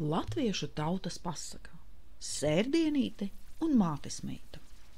Latviešu tautas pasaka Sērdienīte un mātes meita.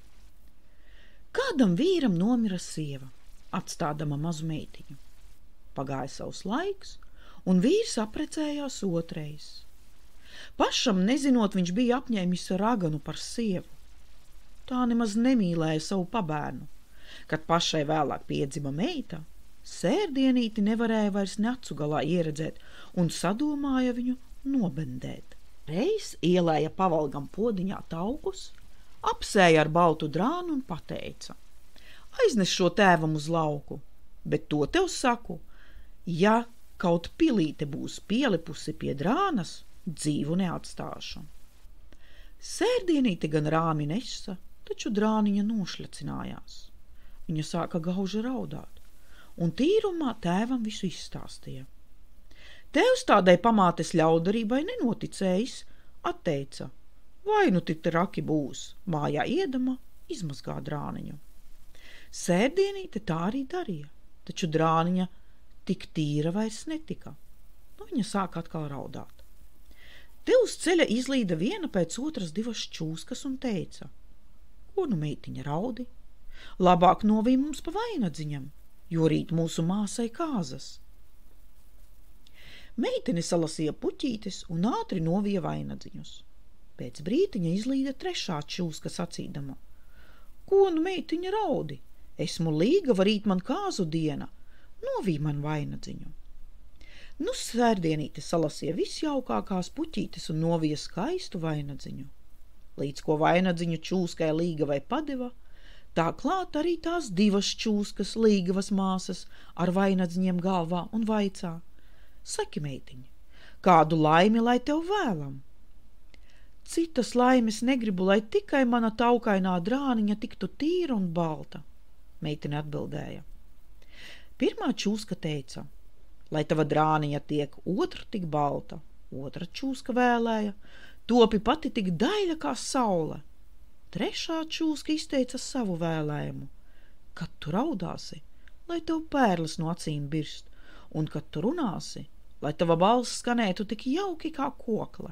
Kādam vīram nomira sieva, atstādama mazu meitiņu. Pagāja savs laiks, un vīrs aprecējās otrais. Pašam nezinot, viņš bija apņēmis raganu par sievu. Tā nemaz nemīlēja savu pabērnu. Kad pašai vēlāk piedzima meita, Sērdienīti nevarēja vairs ne acu galā ieredzēt un sadomāja viņu nobendēt. Reiz ielēja pavalgam podiņā taukus, apsēja ar baltu drānu un pateica: aiznes šo tēvam uz lauku, bet to tev saku, ja kaut pilīte būs pielipusi pie drānas, dzīvu neatstāšu. Sērdienīte gan rāmi nesa, taču drāniņa nošļacinājās. Viņa sāka gauži raudāt, un tīrumā tēvam visu izstāstīja. Tēvs tādai pamātes ļaudarībai nenoticējis, atteica: vai nu tik traki būs, mājā iedama izmazgā drāniņu. Sērdienīte tā arī darīja, taču drāniņa tik tīra vairs netika. Viņa sāka atkal raudāt. Te uz ceļa izlīda viena pēc otras divas čūskas un teica: ko nu meitiņa raudi? Labāk novij mums pa vainadziņam, jo rīt mūsu māsai kāzas. Meitene salasīja puķītes un ātri novija vainadziņus. Pēc brītiņa izlīda trešā čūska sacīdama: ko nu meitiņa raudi? Esmu līgava, rīt man kāzu diena, novij man vainadziņu. Nu Sērdienīte salasīja visjaukākās puķītes un novija skaistu vainadziņu. Līdz ko vainadziņu čūskai līgavai padeva, tā klāt arī tās divas čūskas līgavas māsas ar vainadziņiem galvā un vaicā: saki, meitiņa, kādu laimi lai tev vēlam? Citas laimes negribu, lai tikai mana taukainā drāniņa tiktu tīra un balta, meitene atbildēja. Pirmā čūska teica: lai tava drāniņa tiek otra tik balta. Otra čūska vēlēja: topi pati tik daļa kā saule. Trešā čūska izteica savu vēlējumu: kad tu raudāsi, lai tev pērles no acīm birst, un kad tu runāsi, lai tava balss skanētu tik jauki kā kokle.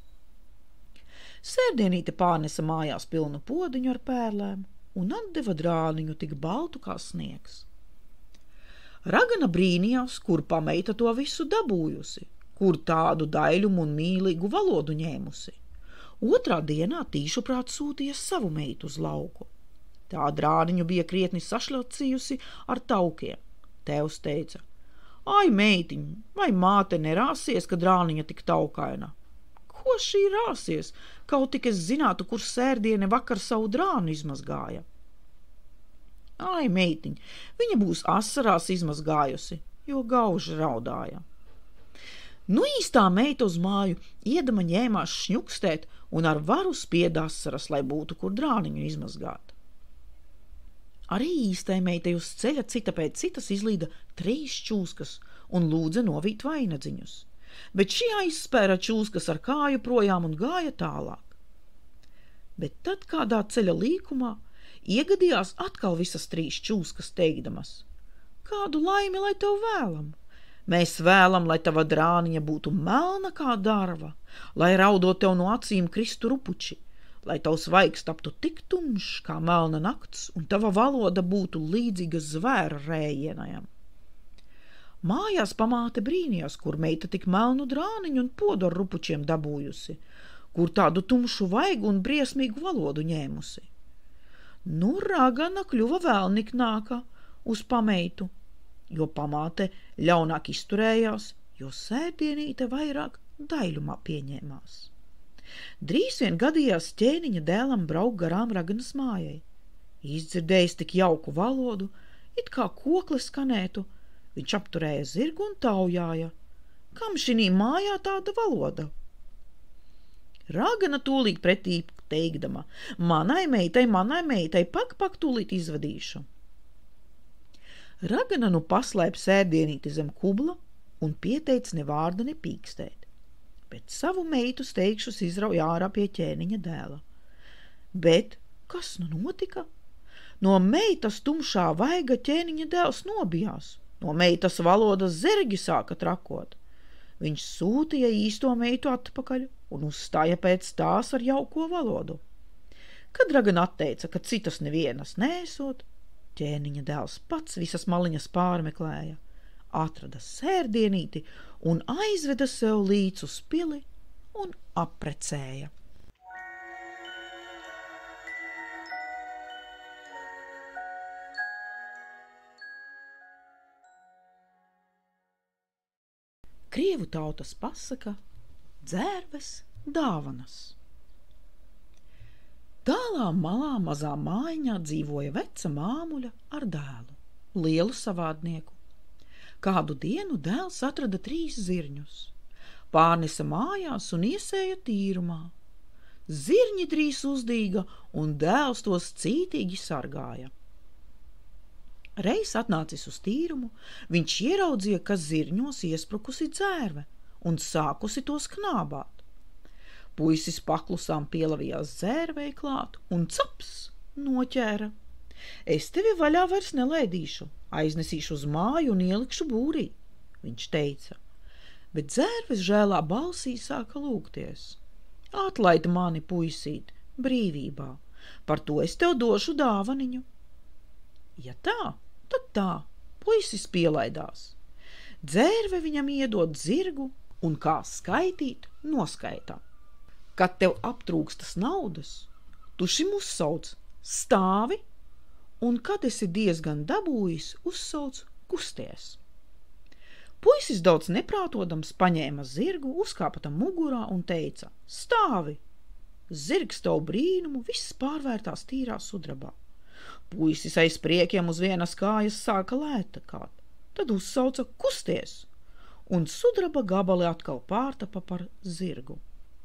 Sērdienīte pārnesa mājās pilnu podiņu ar pērlēm un atdeva drāniņu tik baltu kā sniegs. Ragana brīnījās, kur pameita to visu dabūjusi, kur tādu daļumu un mīlīgu valodu ņēmusi. Otrā dienā tīšuprāt sūtīja savu meitu uz lauku. Tā drāniņu bija krietni sašļacījusi ar taukiem. Tēvs teica: ai, meitiņ, vai māte nerāsies, ka drāniņa tik taukaina? Ko šī rāsies, kaut tik es zinātu, kur Sērdiene vakar savu drānu izmazgāja? Ai, meitiņ, viņa būs asarās izmazgājusi, jo gauži raudāja. Nu īstā meita uz māju iedama ņēmās šņukstēt un ar varu spied asaras, lai būtu kur drāniņu izmazgāt. Arī īstai meitai uz ceļa cita pēc citas izlīda 3 čūskas un lūdza novīt vainadziņus, bet šī aizspēra čūskas ar kāju projām un gāja tālāk. Bet tad kādā ceļa līkumā iegadījās atkal visas 3 čūskas teikdamas: kādu laimi lai tev vēlam? Mēs vēlam, lai tava drāniņa būtu melna kā darva, lai raudot tev no acīm kristu rupuči, lai tavs vaigs taptu tik tumšs kā melna nakts un tava valoda būtu līdzīga zvēra rējienajam. Mājās pamāte brīnījās, kur meita tik melnu drāniņu un podu ar rupučiem dabūjusi, kur tādu tumšu vaigu un briesmīgu valodu ņēmusi. Nu ragana kļuva vēl niknāka uz pameitu, jo pamāte ļaunāk izturējās, jo Sērdienīte vairāk daļumā pieņēmās. Drīz vien gadījās ķēniņa dēlam braukt garām raganas mājai. Izdzirdējis tik jauku valodu, it kā kokle skanētu, viņš apturēja zirgu un taujāja: kam šinī mājā tāda valoda? Ragana tūlīt pretī teikdama: manai meitai, pak, tūlīt izvadīšu. Ragana nu paslēp Sērdienīti zem kubla un pieteica ne vārda nepīkstēt, bet savu meitu steigšus izrauja ārā pie ķēniņa dēla. Bet kas nu notika? No meitas tumšā vaiga ķēniņa dēls nobijās, no meitas valodas zergi sāka trakot. Viņš sūtīja īsto meitu atpakaļ un uzstāja pēc tās ar jauko valodu. Kad ragana atteica, ka citas nevienas nesot, ķēniņa dēls pats visas maliņas pārmeklēja, atrada sērdienīti un aizveda sev līdz uz pili un apprecēja. Krievu tautas pasaka dzērves dāvanas. Tālā malā mazā mājiņā dzīvoja veca māmuļa ar dēlu, lielu savādnieku. Kādu dienu dēls atrada 3 zirņus, pārnesa mājās un iesēja tīrumā. Zirņi 3 uzdīga un dēls tos cītīgi sargāja. Reiz atnācis uz tīrumu, viņš ieraudzīja, ka zirņos iesprukusi dzērve un sākusi tos knābāt. Puisis paklusām pielavījās dzērvei klāt un caps noķēra. Es tevi vaļā vairs nelaidīšu, aiznesīšu uz māju un ielikšu būrī, viņš teica, bet dzērves žēlā balsī sāka lūgties. Atlaid mani, puisīt, brīvībā, par to es tev došu dāvaniņu. Ja tā, tad tā, puisis pielaidās. Dzērve viņam iedod zirgu un kā skaitīt, noskaitā. Kad tev aptrūkstas naudas, tu šim uzsauc stāvi, un kad esi diezgan dabūjis, uzsauc kusties. Puisis daudz neprātodams paņēma zirgu, uzkāpa tam mugurā un teica: stāvi! Zirgs tavu brīnumu viss pārvērtās tīrā sudrabā. Puisis aiz priekiem uz vienas kājas sāka lētakāt, tad uzsauca kusties, un sudraba gabali atkal pārtapa par zirgu.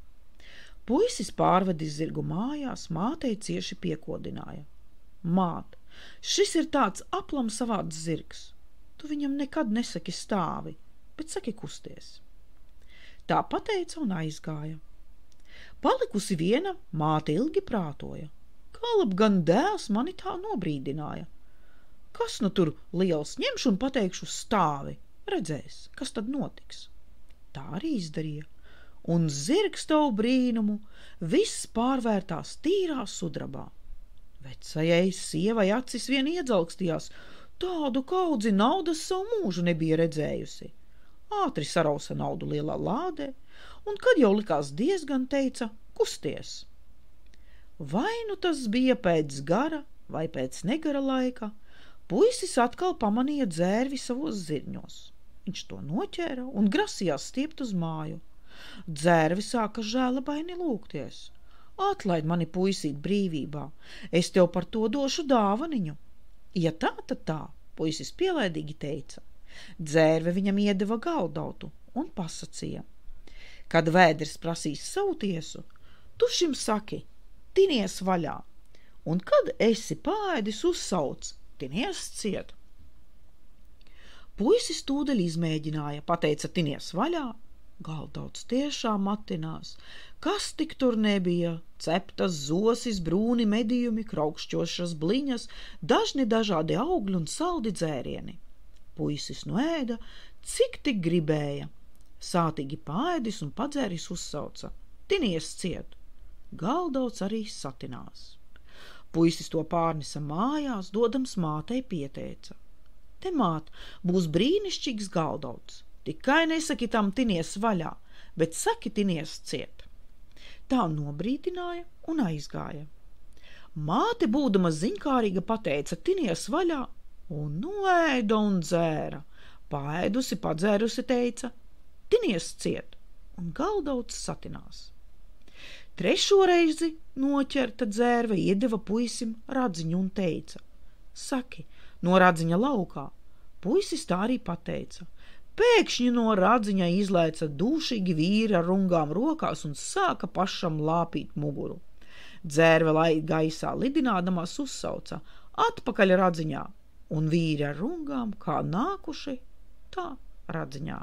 Puisis pārvedis zirgu mājās, mātei cieši piekodināja. Māt, šis ir tāds aplam savāds zirgs. Tu viņam nekad nesaki stāvi, bet saki kusties. Tā pateica un aizgāja. Palikusi viena, māte ilgi prātoja. Kālab gan dēls mani tā nobrīdināja. Kas nu tur liels, ņemšu un pateikšu stāvi, redzēs, kas tad notiks. Tā arī izdarīja, un zirgs tavu brīnumu viss pārvērtās tīrā sudrabā. Vecajai sievai acis vien iedzelkstījās, tādu kaudzi naudas savu mūžu nebija redzējusi. Ātri sarausa naudu lielā lādē, un kad jau likās diezgan, teica kusties. Vai nu tas bija pēc gara vai pēc negara laika, puisis atkal pamanīja dzērvi savos zirņos. Viņš to noķēra un grasījās stiept uz māju. Dzērvi sāka žēlabaini lūgties. Atlaid mani, puisīt, brīvībā, es tev par to došu dāvaniņu. Ja tā, tad tā, puisis pielaidīgi teica. Dzērve viņam iedeva galdautu un pasacīja. Kad vēders prasīs savu tiesu, tu šim saki, tinies vaļā, un kad esi pāēdis uzsauc, tinies ciet. Puisis tūdaļ izmēģināja, pateica tinies vaļā, galdauts tiešām matinās, kas tik tur nebija, ceptas zosis, brūni medījumi, kraukšķošas bliņas, dažni dažādi augļi un saldi dzērieni. Puisis noēda, cik tik gribēja, sātīgi pāēdis un padzēris uzsauca, tinies ciet. Galdauts arī satinās. Puisis to pārnesa mājās, dodams mātei pieteica. Te, māt, būs brīnišķīgs galdauts, tikai nesaki tam tinies vaļā, bet saki tinies ciet. Tā nobrīdināja un aizgāja. Māte, būdama ziņkārīga, pateica tinies vaļā un noēda un dzēra. Paēdusi, padzērusi teica, tinies ciet, un galdauts satinās. Trešo reizi noķerta dzērve iedeva puisim radziņu un teica, saki, no radziņa laukā. Puisis tā arī pateica. Pēkšņi no radziņa izlēca dūšīgi vīri ar rungām rokās un sāka pašam lāpīt muguru. Dzērve lai gaisā lidinādamās uzsauca, atpakaļ radziņā, un vīri ar rungām kā nākuši, tā radziņā.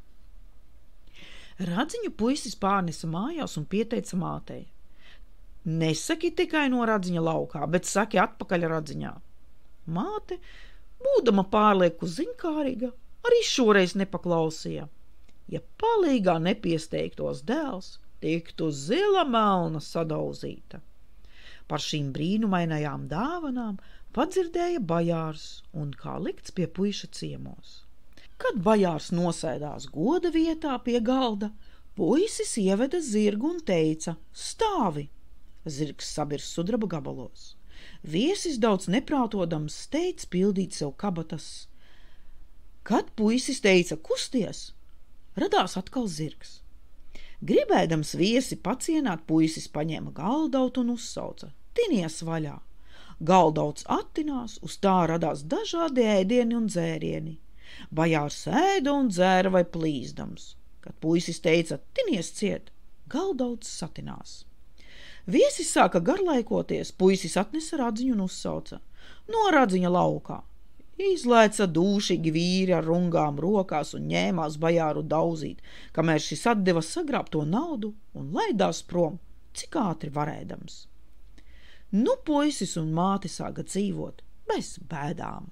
Radziņu puisis pārnesa mājās un pieteica mātei. Nesaki tikai no radziņa laukā, bet saki atpakaļ radziņā. Māte, būdama pārlieku ziņkārīga, arī šoreiz nepaklausīja. ja palīgā nepiesteigtos dēls, tiktu zila melna sadauzīta. Par šīm brīnumainajām dāvanām padzirdēja bajārs un kā likts pie puiša ciemos. Kad bajārs nosēdās goda vietā pie galda, puisis ieveda zirgu un teica: stāvi! Zirgs sabirs sudraba gabalos. Viesis daudz neprātodams steidz pildīt sev kabatas. Kad puisis teica: kusties, radās atkal zirgs. Gribēdams viesi pacienāt, puisis paņēma galdautu un uzsauca: tinies vaļā! Galdauts attinās, uz tā radās dažādi ēdieni un dzērieni. Bajārs ēda un dzēra vai plīzdams. Kad puisis teica: tinies ciet, galdauts satinās. Viesis sāka garlaikoties, puisis atnesa radziņu un uzsauca: no radziņa laukā! Izlēca dūšīgi vīri ar rungām rokās un ņēmās bajāru dauzīt, kamēr šis atdeva sagrābto naudu un laidās prom, cik ātri varēdams. Nu puisis un māte sāka dzīvot bez bēdām.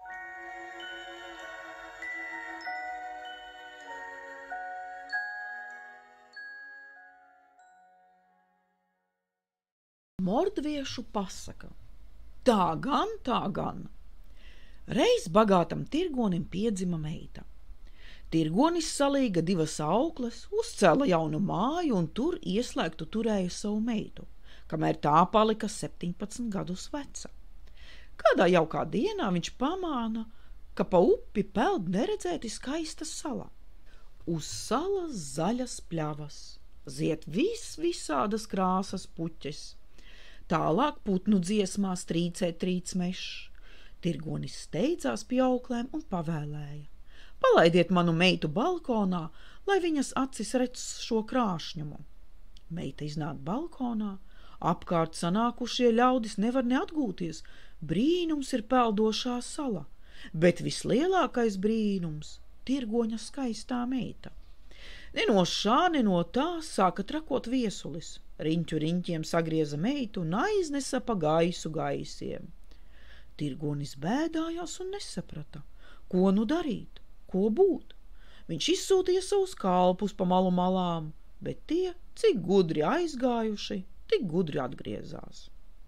Mordviešu pasaka. Tā gan. Reiz bagātam tirgonim piedzima meita. Tirgonis salīga divas aukles, uzcēla jaunu māju un tur ieslēgtu turēja savu meitu, kamēr tā palika 17 gadus veca. Kādā jaukā dienā viņš pamāna, ka pa upi peld neredzēti skaista sala. Uz salas zaļas pļavas, ziet visādas krāsas puķes. Tālāk putnu dziesmās trīcē trīcmešs. Tirgonis steidzās pie auklēm un pavēlēja: palaidiet manu meitu balkonā, lai viņas acis redz šo krāšņumu. Meita iznāk balkonā, apkārt sanākušie ļaudis nevar neatgūties, brīnums ir peldošā sala, bet vislielākais brīnums – tirgoņa skaistā meita. Ne no šā, ne no tā sāka trakot viesulis, riņķu riņķiem sagrieza meitu un aiznesa pa gaisu gaisiem. Tirgonis bēdājās un nesaprata, ko nu darīt, ko būt. Viņš izsūtīja savus kalpus pa malu malām, bet tie, cik gudri aizgājuši, tik gudri atgriezās.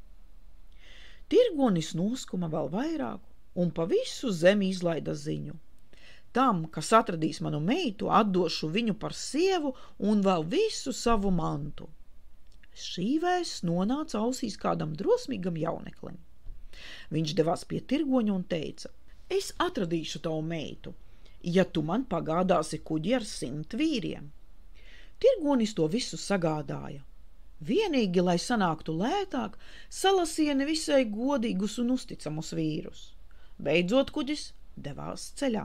Tirgonis noskuma vēl vairāk un pa visu zemi izlaida ziņu: tam, kas atradīs manu meitu, atdošu viņu par sievu un vēl visu savu mantu. Šī vēsts nonāca ausīs kādam drosmīgam jauneklim. Viņš devās pie tirgoņa un teica: es atradīšu tavu meitu, ja tu man pagādāsi kuģi ar 100 vīriem. Tirgonis to visu sagādāja. Vienīgi, lai sanāktu lētāk, salasieni visai godīgus un uzticamus vīrus. Beidzot kuģis devās ceļā.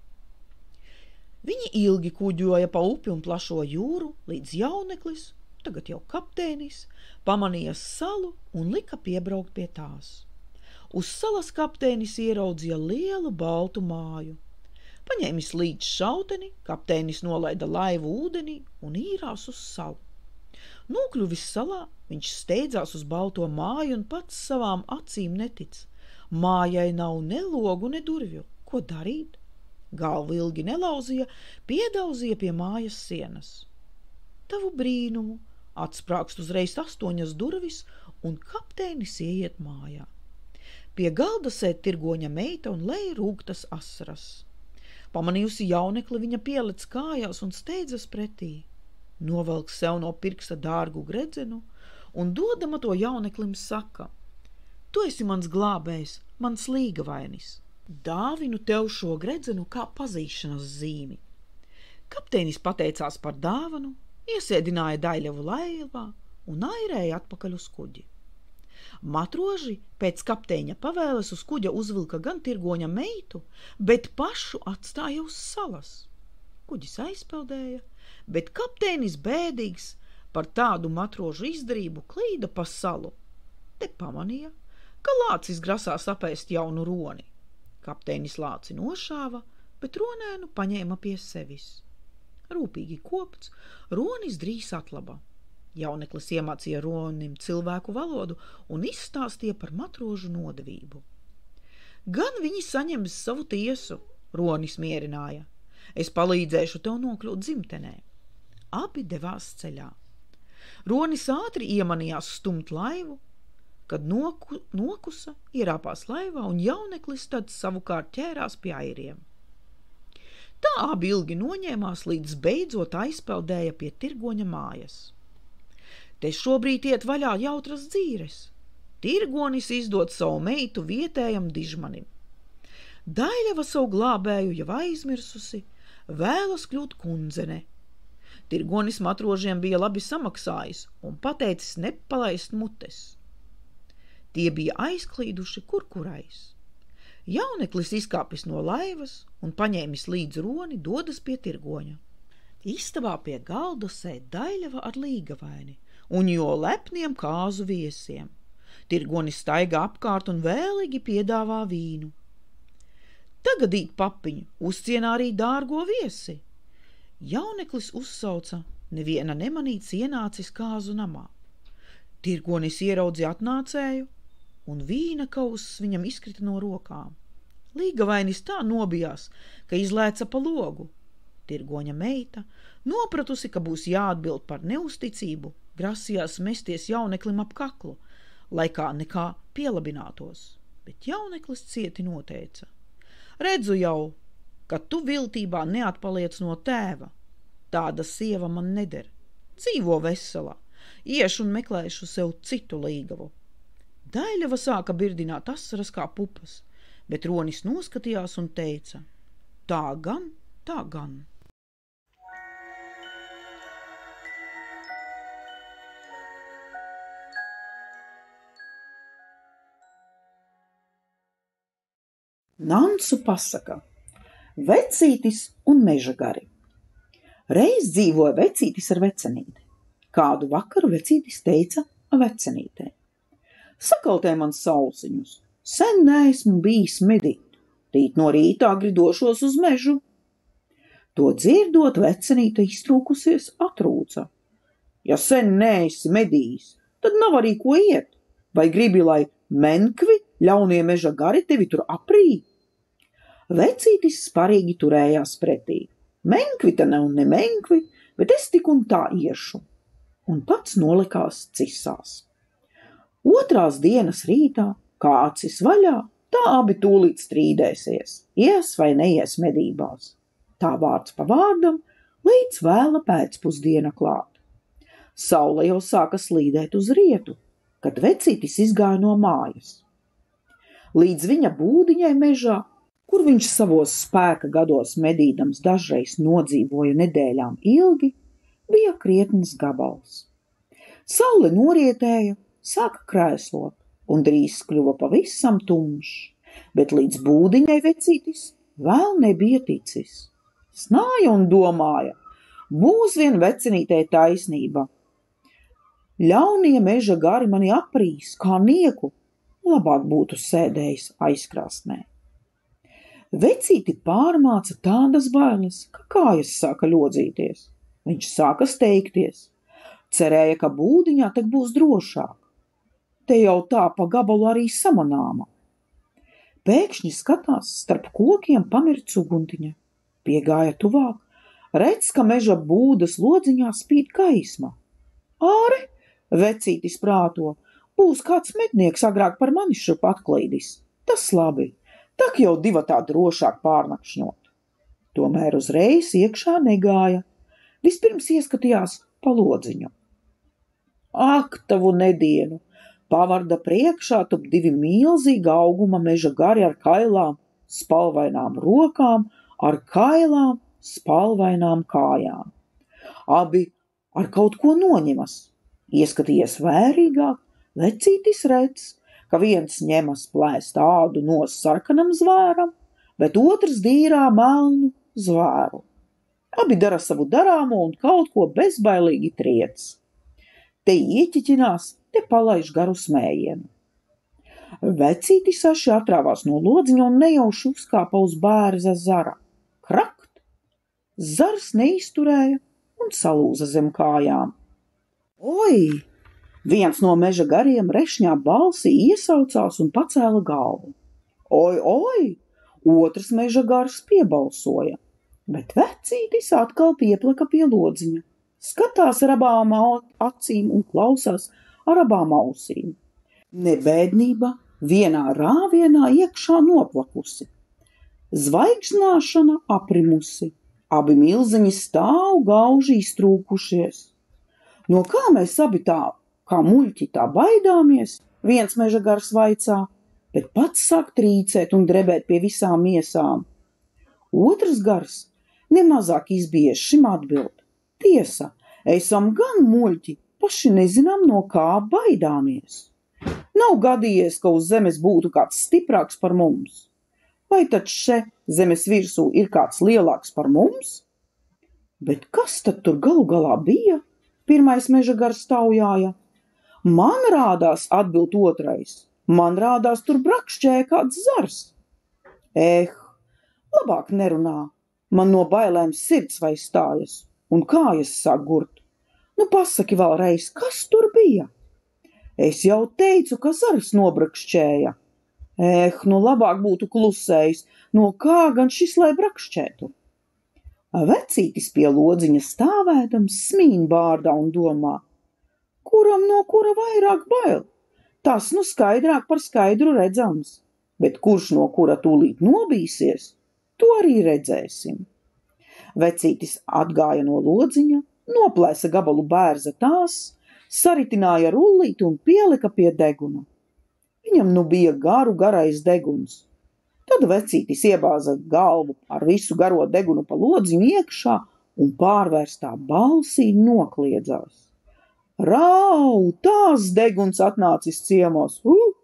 Viņi ilgi kuģoja pa upi un plašo jūru, līdz jauneklis, tagad jau kapteinis, pamanīja salu un lika piebraukt pie tās. Uz salas kapteinis ieraudzīja lielu baltu māju. Paņēmis līdz šauteni, kapteinis nolaida laivu ūdenī un īrās uz salu. Nokļuvis salā, viņš steidzās uz balto māju un pats savām acīm netic. Mājai nav ne logu, ne durvju. Ko darīt? Galvu ilgi nelauzīja, piedauzīja pie mājas sienas. Tavu brīnumu, atsprāgst uzreiz 8 durvis un kapteinis ieiet mājā. Pie galda sēd tirgoņa meita un lej rūgtas asaras. Pamanījusi jaunekli, viņa pielec kājās un steidzas pretī. Novelk sev no pirksta dārgu gredzenu un dodama to jauneklim saka: tu esi mans glābējs, mans līgavainis. Dāvinu tev šo gredzenu kā pazīšanas zīmi. Kapteinis pateicās par dāvanu, iesēdināja daļavu laivā un airēja atpakaļ uz kuģi. Matroži pēc kapteiņa pavēles uz kuģa uzvilka gan tirgoņa meitu, bet pašu atstāja uz salas. Kuģis aizpeldēja, bet kapteinis bēdīgs par tādu matrožu izdarību klīda pa salu. Te pamanīja, ka lācis grasās apēst jaunu roni. Kapteinis lāci nošāva, bet ronēnu paņēma pie sevis. Rūpīgi kopts, ronis drīz atlaba. Jauneklis iemācīja ronim cilvēku valodu un izstāstīja par matrožu nodevību. Gan viņi saņems savu tiesu, ronis mierināja, Es palīdzēšu tev nokļūt dzimtenē. Abi devās ceļā. Ronis ātri iemanījās stumt laivu, kad nokusa, ierāpās laivā un jauneklis tad savukārt ķērās pie airiem. Tā abi ilgi noņēmās, līdz beidzot aizpeldēja pie tirgoņa mājas. Te šobrīd iet vaļā jautras dzīres. Tirgonis izdod savu meitu vietējam dižmanim. Daļava savu glābēju jau aizmirsusi, vēlas kļūt kundzene. Tirgonis matrožiem bija labi samaksājis un pateicis nepalaist mutes. Tie bija aizklīduši kurkurais. Jauneklis izkāpis no laivas un paņēmis līdz roni dodas pie tirgoņa. Istabā pie galda sēd Daļava ar līgavaini un jo lepniem kāzu viesiem. Tirgonis staigā apkārt un vēlīgi piedāvā vīnu. Tagad īt papiņu, uzcienā arī dārgo viesi. Jauneklis uzsauca, neviena nemanīts ienācis kāzu namā. Tirgonis ieraudzīja atnācēju, un vīna kauss viņam izkrita no rokām. Līgavainis tā nobijās, ka izlēca pa logu. Tirgoņa meita, nopratusi, ka būs jāatbild par neusticību, grasījās mesties jauneklim ap kaklu, lai kā nekā pielabinātos, bet jauneklis cieti noteica. Redzu jau, ka tu viltībā neatpaliec no tēva. Tāda sieva man neder. Dzīvo veselā, iešu un meklēšu sev citu līgavu. Daļava sāka birdināt asaras kā pupas, bet Ronis noskatījās un teica, tā gan, tā gan. Nansu pasaka. Vecītis un meža gari. Reiz dzīvoja vecītis ar vecenīti. Kādu vakaru vecītis teica vecenītei. Sakaltē man sausiņus, sen neesmu bijis medīt, rīt no rīta agri došos uz mežu. To dzirdot, vecenīte iztrūkusies atrūca. Ja sen neesi medījis, tad nav arī ko iet, vai gribi, lai menkvi, ļaunie meža gari tevi tur aprī? Vecītis sparīgi turējās pretī. Menkvi ta nav ne menkvi, bet es tik un tā iešu. Un pats nolikās cisās. Otrās dienas rītā, kā acis vaļā, tā abi tūlīt strīdēsies, ies vai neies medībās. Tā vārds pa vārdam, līdz vēla pēcpusdiena klāt. Saule jau sāka slīdēt uz rietu, kad vecītis izgāja no mājas. Līdz viņa būdiņai mežā, kur viņš savos spēka gados medīdams dažreiz nodzīvoja nedēļām ilgi, bija krietns gabals. Saule norietēja, sāka krēslot, un drīz kļuva pavisam tumšs, bet līdz būdiņai vecītis vēl nebija ticis. Snāja un domāja, būs vien vecenītei taisnība. Ļaunie meža gari mani aprīs, kā nieku, labāk būtu sēdējis aizkrāsnē. Vecīti pārmāca tādas bailes, ka kājas sāka ļodzīties. Viņš sāka steigties. Cerēja, ka būdiņā tak būs drošāk. Te jau tā pa gabalu arī samanāma. Pēkšņi skatās, starp kokiem pamirts uguntiņa. Piegāja tuvāk, redz, ka meža būdas lodziņā spīd gaisma. Āre, vecītis prāto, būs kāds mednieks agrāk par mani šurp atklīdis. Tas labi. Tak jau divatā drošāk pārnakšņot. Tomēr uzreiz iekšā negāja. Vispirms ieskatījās pa lodziņu. Ak, tavu nedienu! Pavarda priekšā tup divi milzīga auguma meža gari ar kailām, spalvainām rokām, ar kailām, spalvainām kājām. Abi ar kaut ko noņemas. Ieskatījies vērīgāk, vecītis redz, ka viens ņemas plēst ādu no sarkanam zvēram, bet otrs dīrā melnu zvēru. Abi dara savu darāmo un kaut ko bezbailīgi triec. Te ieķiķinās, te palaiž garu smējienu. Vecītis saši atrāvās no lodziņa un nejauši uzkāpa uz bērza zara. Krakt! Zars neizturēja un salūza zem kājām. Oi! Viens no meža gariem rešņā balsī iesaucās un pacēla galvu. Oi, oi! Otrs meža gars piebalsoja. Bet vecītis atkal pieplaka pie lodziņa, skatās ar abām acīm un klausās ar abām ausīm. Nebēdnība vienā rāvienā iekšā noplakusi, zvaigznāšana aprimusi, abi milziņi stāv gauži iztrūkušies. No kā mēs abi tā, kā muļķi tā baidāmies, viens meža gars vaicā, bet pats sāk trīcēt un drebēt pie visām miesām. Otrs gars nemazāk izbies šim atbild. Tiesa, esam gan muļķi, paši nezinām, no kā baidāmies. Nav gadījies, ka uz zemes būtu kāds stiprāks par mums. Vai tad še zemes virsū ir kāds lielāks par mums? Bet kas tad tur galu galā bija? Pirmais meža gars taujāja. Man rādās, atbild otrais. Man rādās, tur brakšķēja kāds zars. Labāk nerunā. Man no bailēm sirds vai stājas un kājas sāk gurt. Nu pasaki vēlreiz, kas tur bija? Es jau teicu, ka zars nobrakšķēja. Nu labāk būtu klusējis, no kā gan šis lai brakšķētu? Vecītis pie lodziņa stāvēdams smīn bārdā un domā, kuram no kura vairāk bail? Tas nu skaidrāk par skaidru redzams, bet kurš no kura tūlīt nobīsies, to arī redzēsim. Vecītis atgāja no lodziņa, noplēsa gabalu bērza tās, saritināja rullīti un pielika pie deguna. Viņam nu bija garais deguns. Tad vecītis iebāza galvu ar visu garo degunu pa lodziņu iekšā un pārvērstā balsī nokliedzās. Rau, tās deguns atnācis ciemos.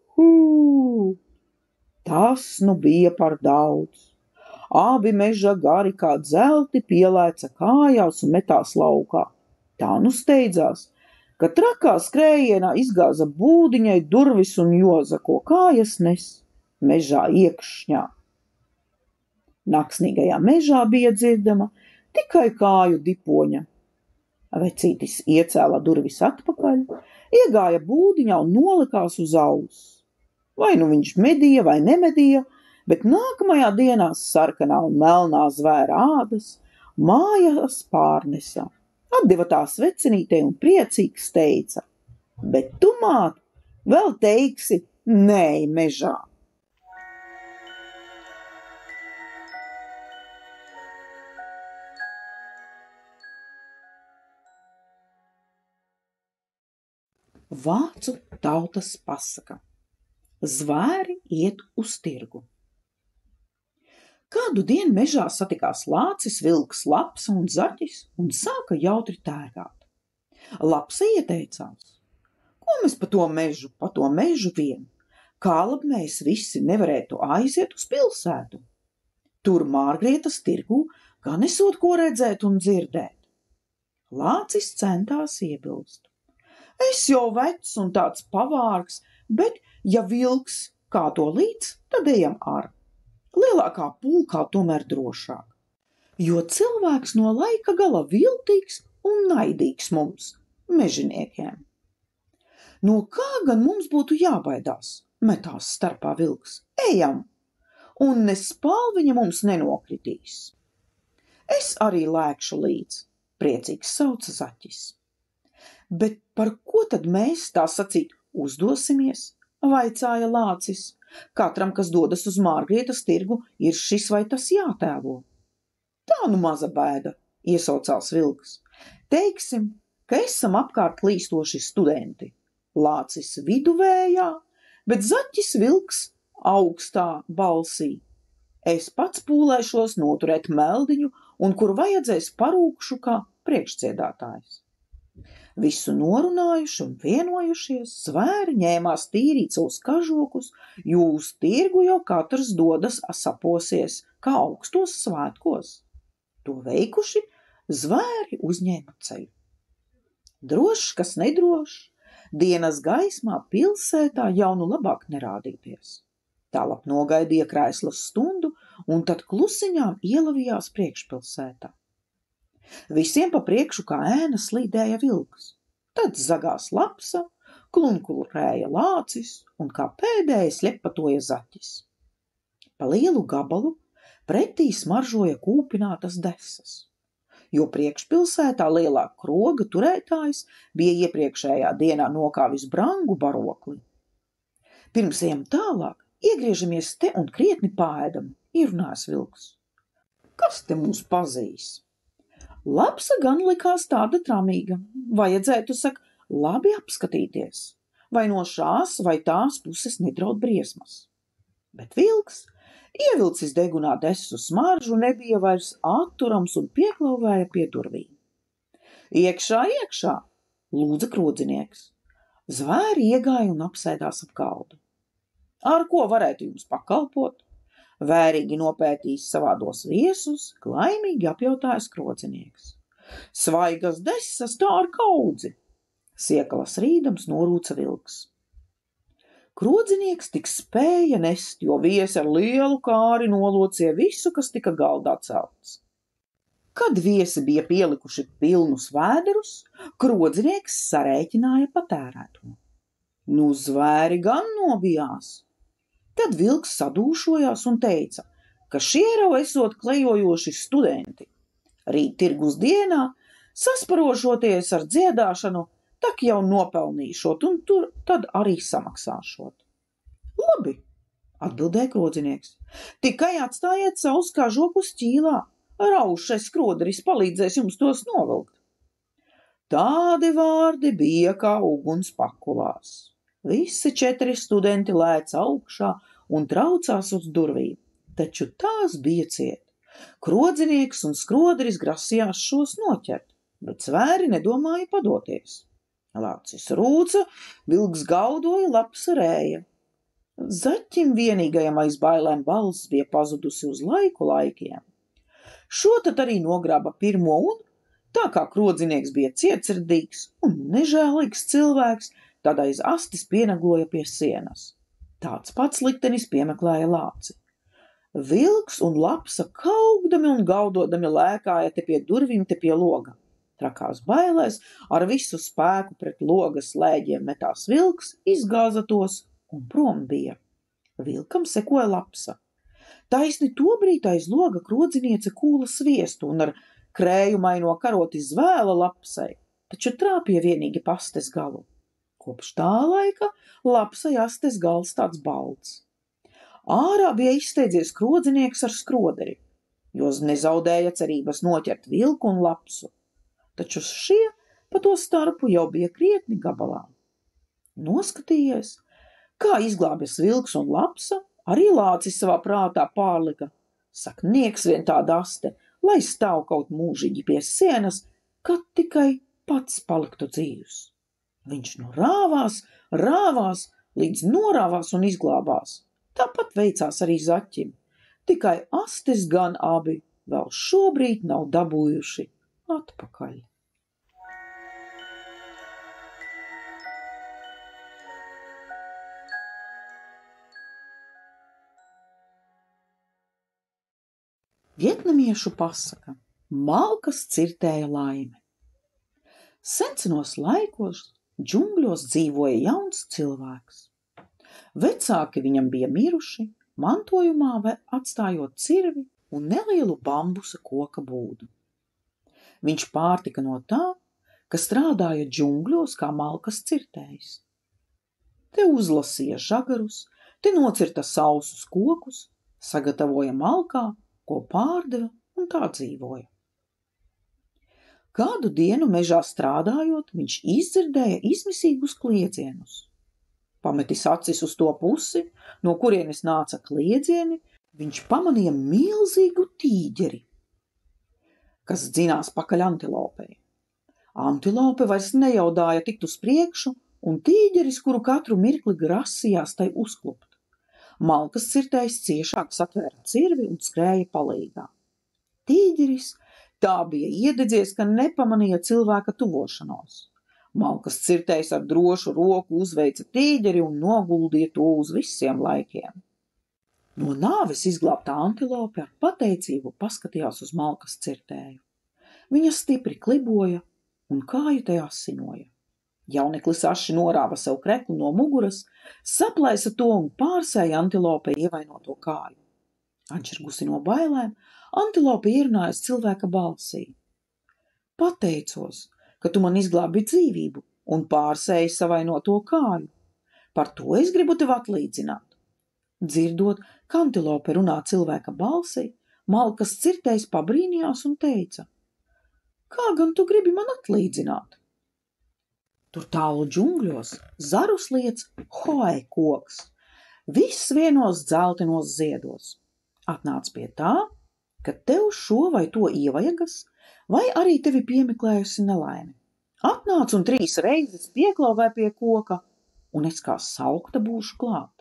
Tas nu bija par daudz. Abi meža gari kā dzelti pielēca kājās un metās laukā. Tā nu steidzās, ka trakā skrējienā izgāza būdiņai durvis un joza, ko kājas nes mežā iekšņā. Naksnīgajā mežā bija dzirdama tikai kāju dipoņa. Vecītis iecēla durvis atpakaļ, iegāja būdiņā un nolikās uz auss. Vai nu viņš medīja vai nemedīja, bet nākamajā dienā sarkanā un melnā zvēra ādas mājās pārnesa. Atdeva tās vecinītei un priecīgs teica, bet tu, māt, vēl teiksi nē mežā. Vācu tautas pasaka. Zvēri iet uz tirgu. Kādu dienu mežā satikās lācis, vilks, lapsa un zaķis un sāka jautri tērgāt. Lapsa ieteicās, ko mēs pa to mežu vien, kā lab mēs visi nevarētu aiziet uz pilsētu. Tur Mārgrietas tirgū gan esot ko redzēt un dzirdēt. Lācis centās iebilst. Es jau vecs un tāds pavārgs, bet ja vilks kā to līdz, tad ejam ar. Lielākā pulkā tomēr drošāk, jo cilvēks no laika gala viltīgs un naidīgs mums, mežiniekiem. No kā gan mums būtu jābaidās, metās starpā vilks, ejam, un ne spalviņa mums nenokritīs. Es arī lēkšu līdz, priecīgs sauca zaķis. Bet par ko tad mēs, tā sacīt, uzdosimies, vaicāja lācis. Katram, kas dodas uz Mārgrietas tirgu, ir šis vai tas jātēlo. Tā nu maza bēda, iesaucās vilks. Teiksim, ka esam apkārt klīstoši studenti. Lācis viduvējā, bet zaķis vilks augstā balsī. Es pats pūlēšos noturēt meldiņu un kur vajadzēs parūkšu kā priekšciedātājs. Visu norunājuši un vienojušies, zvēri ņēmās tīrīt savus kažokus, jo uz tirgu jau katrs dodas saposies, kā augstos svētkos. To veikuši, zvēri uzņēma ceļu. Drošs, kas nedrošs, dienas gaismā pilsētā jau nu labāk nerādīties. Tālāk nogaidīja krēslas stundu un tad klusiņām ielavījās priekšpilsētā. Visiem pa priekšu kā ēna slīdēja vilks, tad zagās lapsa, klunkurēja lācis un kā pēdējais ļepatoja zaķis. Pa lielu gabalu pretī smaržoja kūpinātas desas, jo priekšpilsētā lielā kroga turētājs bija iepriekšējā dienā nokāvis brangu barokli. Pirms ejam tālāk, iegriežamies te un krietni paēdam, ierunājas vilks. Kas te mūs pazīs? Lapsa gan likās tāda tramīga, vajadzētu, saka, labi apskatīties, vai no šās vai tās puses nedraud briesmas. Bet vilks, ievilcis degunā desu smaržu, nebija vairs atturams un pieklauvēja pie durvīm. Iekšā, iekšā, lūdza krodzinieks. Zvēri iegāja un apsēdās ap galdu. Ar ko varētu jums pakalpot? Vērīgi nopētījis savādos viesus, laimīgi apjautājis krodzinieks. Svaigas desas tā ar kaudzi, siekalas rīdams norūca vilks. Krodzinieks tik spēja nest, jo viesi ar lielu kāri nolocīja visu, kas tika galdā celts. Kad viesi bija pielikuši pilnus vēderus, krodzinieks sarēķināja patērēto. Nu, zvēri gan nobijās. Tad vilks sadūšojās un teica, ka šie jau esot klejojoši studenti. Rīt tirgus dienā, sasparošoties ar dziedāšanu, tak jau nopelnīšot un tur tad arī samaksāšot. Labi, atbildēja krodzinieks, tikai atstājiet savus kažokus ķīlā, raušais skroderis palīdzēs jums tos novilkt. Tādi vārdi bija kā uguns pakulās. Visi 4 studenti lēc augšā un traucās uz durvīm, taču tās bija ciet. Krodzinieks un skroderis grasījās šos noķert, bet zvēri nedomāja padoties. Lācis rūca, vilks gaudoja, lapsa rēja. Zaķim vienīgajam aiz bailēm balss bija pazudusi uz laikiem. Šotad arī nogrāba pirmo un, tā kā krodzinieks bija cietsirdīgs un nežēlīgs cilvēks, tad aiz astes pienagloja pie sienas. Tāds pats liktenis piemeklēja lāci. Vilks un lapsa kaugdami un gaudodami lēkāja te pie durvīm, te pie loga. Trakās bailēs, ar visu spēku pret logas slēģiem metās vilks, izgāza tos un prom bija. Vilkam sekoja lapsa. Taisni tobrīd aiz loga krodziniece kūla sviestu un ar krējumaino karoti zvēla lapsai, taču trāpīja vienīgi pastes galu. Kopš tā laika lapsai astes gals tāds balts. Ārā bija izsteidzies krodzinieks ar skroderi, jo nezaudēja cerības noķert vilku un lapsu, taču šie pa to starpu jau bija krietni gabalā. Noskatījies, kā izglābjas vilks un lapsa, arī lācis savā prātā pārlika. Sak, nieks vien tāda aste, lai stāv kaut mūžīgi pie sienas, kad tikai pats paliktu dzīvs. Viņš nu rāvās, līdz norāvās un izglābās. Tāpat veicās arī zaķim, tikai astes gan abi vēl šobrīd nav dabūjuši atpakaļ. Vietnamiešu pasaka Malkas cirtēja laime. Senos laikos džungļos dzīvoja jauns cilvēks. Vecāki viņam bija miruši, mantojumā atstājot cirvi un nelielu bambusa koka būdu. Viņš pārtika no tā, ka strādāja džungļos kā malkas cirtējs. Te uzlasīja žagarus, te nocirta sausus kokus, sagatavoja malkā, ko pārdeva un tā dzīvoja. Kādu dienu mežā strādājot, viņš izdzirdēja izmisīgus kliedzienus. Pametis acis uz to pusi, no kurienes nāca kliedzieni, viņš pamanīja milzīgu tīģeri, kas dzinās pakaļ antilopei. Antilope vairs nejaudāja tikt uz priekšu, un tīģeris, kuru katru mirkli grasījās tai uzklupt. Malkas cirtējs ciešāk satvēra cirvi un skrēja palīgā. Tīģeris tā bija iededzies, ka nepamanīja cilvēka tuvošanos. Malkas cirtējs ar drošu roku uzveica tīģeri un noguldīja to uz visiem laikiem. No nāves izglābtā antilope ar pateicību paskatījās uz malkas cirtēju. Viņa stipri kliboja un kāju te asinoja. Jauneklis aši norāva sev kreklu no muguras, saplaisa to un pārsēja antilopei ievainoto kāju. Atšķirgusi no bailēm, antilope ierunājas cilvēka balsī. Pateicos, ka tu man izglābi dzīvību un pārsēji savainoto kāju. Par to es gribu tev atlīdzināt. Dzirdot, ka antilope runā cilvēka balsī, malkas cirtējs pabrīnījās un teica: Kā gan tu gribi man atlīdzināt? Tur tālu džungļos zarus liec hoai koks, viss vienos dzeltenos ziedos. Atnāc pie tā, ka tev šo vai to ievajagas, vai arī tevi piemeklējusi nelaime. Atnāc un 3 reizes pieklauvē pie koka, un es kā saukta būšu klāt.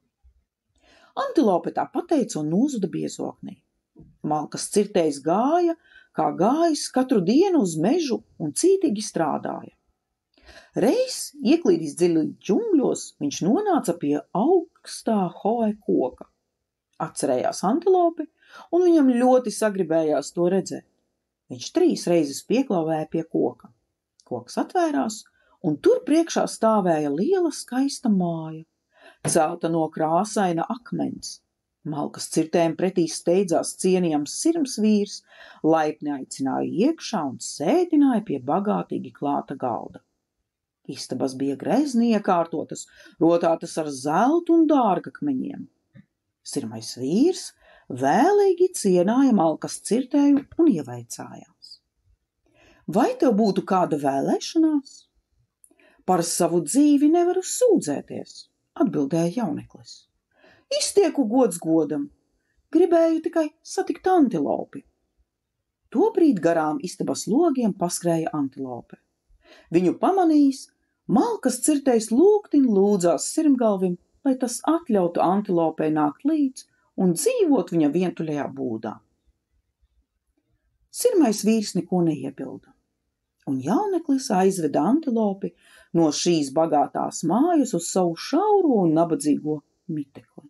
Antilope tā pateica un nozuda biezoknī. Malkas cirtējs gāja, kā gājis katru dienu uz mežu un cītīgi strādāja. Reiz, ieklīdis dziļi džungļos, viņš nonāca pie augstā hoai koka. Atcerējās antilopi, un viņam ļoti sagribējās to redzēt. Viņš 3 reizes pieklauvēja pie koka. Koks atvērās, un tur priekšā stāvēja liela skaista māja, celta no krāsaina akmens. Malkas cirtējiem pretī steidzās cienījams sirms vīrs, laipni aicināja iekšā un sēdināja pie bagātīgi klāta galda. Istabas bija grezni iekārtotas, rotātas ar zeltu un dārgakmeņiem. Sirmais vīrs vēlīgi cienāja malkas cirtēju un ievaicājās: Vai tev būtu kāda vēlēšanās? Par savu dzīvi nevaru sūdzēties, atbildēja jauneklis. Iztieku gods godam, gribēju tikai satikt antilopi. Tobrīd garām istabas logiem paskrēja antilope. Viņu pamanījis, malkas cirtējs lūgtin lūdzās sirmgalvim, lai tas atļautu antilopei nākt līdz un dzīvot viņa vientuļajā būdā. Sirmais vīrs neko neiebilda, un jauneklis aizveda antilopi no šīs bagātās mājas uz savu šauro un nabadzīgo mitekli.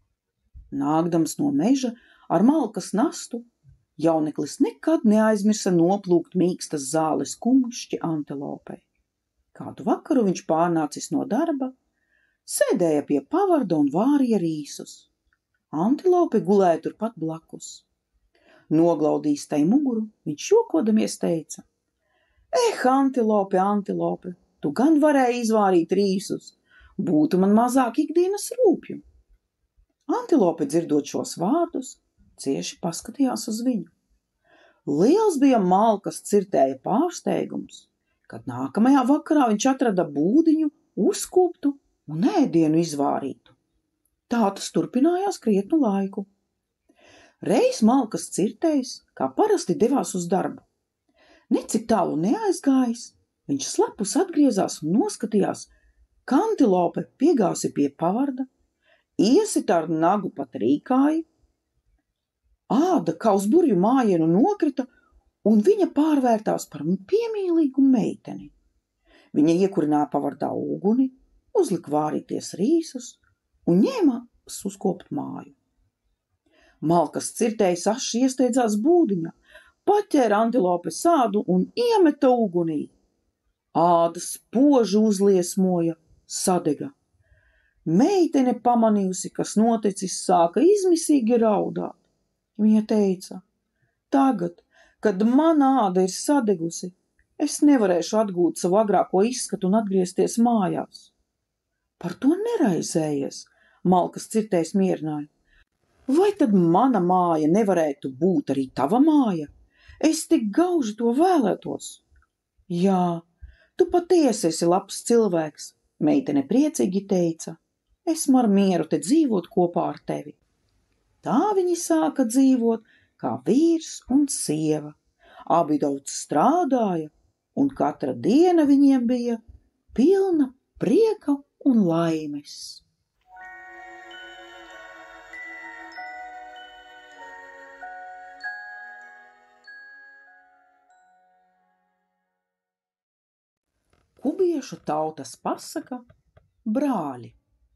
Nākdams no meža ar malkas nastu, jauneklis nekad neaizmirsa noplūkt mīkstas zāles kumšķi antilopei. Kādu vakaru viņš pārnācis no darba, sēdēja pie pavarda un vārīja rīsus. Antilope gulēja turpat blakus. Noglaudījis tai muguru, viņš jokodamies teica: antilope, antilope, tu gan varēji izvārīt rīsus, būtu man mazāk ikdienas rūpju. Antilope dzirdot šos vārdus, cieši paskatījās uz viņu. Liels bija malkas cirtēja pārsteigums, kad nākamajā vakarā viņš atrada būdiņu, uzkoptu un ēdienu izvārītu. Tā tas turpinājās krietnu laiku. Reiz malkas cirtējs, kā parasti, devās uz darbu. Necik tālu neaizgājis, viņš slepus atgriezās un noskatījās, ka antilope piegāsi pie pavarda, iesit ar nagu pat rīkāji, āda kā uz burju mājienu nokrita, un viņa pārvērtās par piemīlīgu meiteni. Viņa iekurināja pavardā uguni, uzlika vārīties rīsus un ņēmās uzkopt māju. Malkas cirtējs aši iesteidzās būdiņā, paķēra antilope sādu un iemeta ugunī. Āda spoži uzliesmoja, sadega. Meitene pamanījusi, kas noticis, sāka izmisīgi raudāt. Viņa teica: Tagad, kad mana āda ir sadegusi, es nevarēšu atgūt savu agrāko izskatu un atgriezties mājās. Par to neraizējies, malkas cirtējs mierināja. Vai tad mana māja nevarētu būt arī tava māja? Es tik gauži to vēlētos. Jā, tu patiesi esi labs cilvēks, meitene priecīgi teica. Esmu ar mieru te dzīvot kopā ar tevi. Tā viņi sāka dzīvot kā vīrs un sieva. Abi daudz strādāja, un katra diena viņiem bija pilna prieka un laimes. Kubiešu tautas pasaka Brāļi.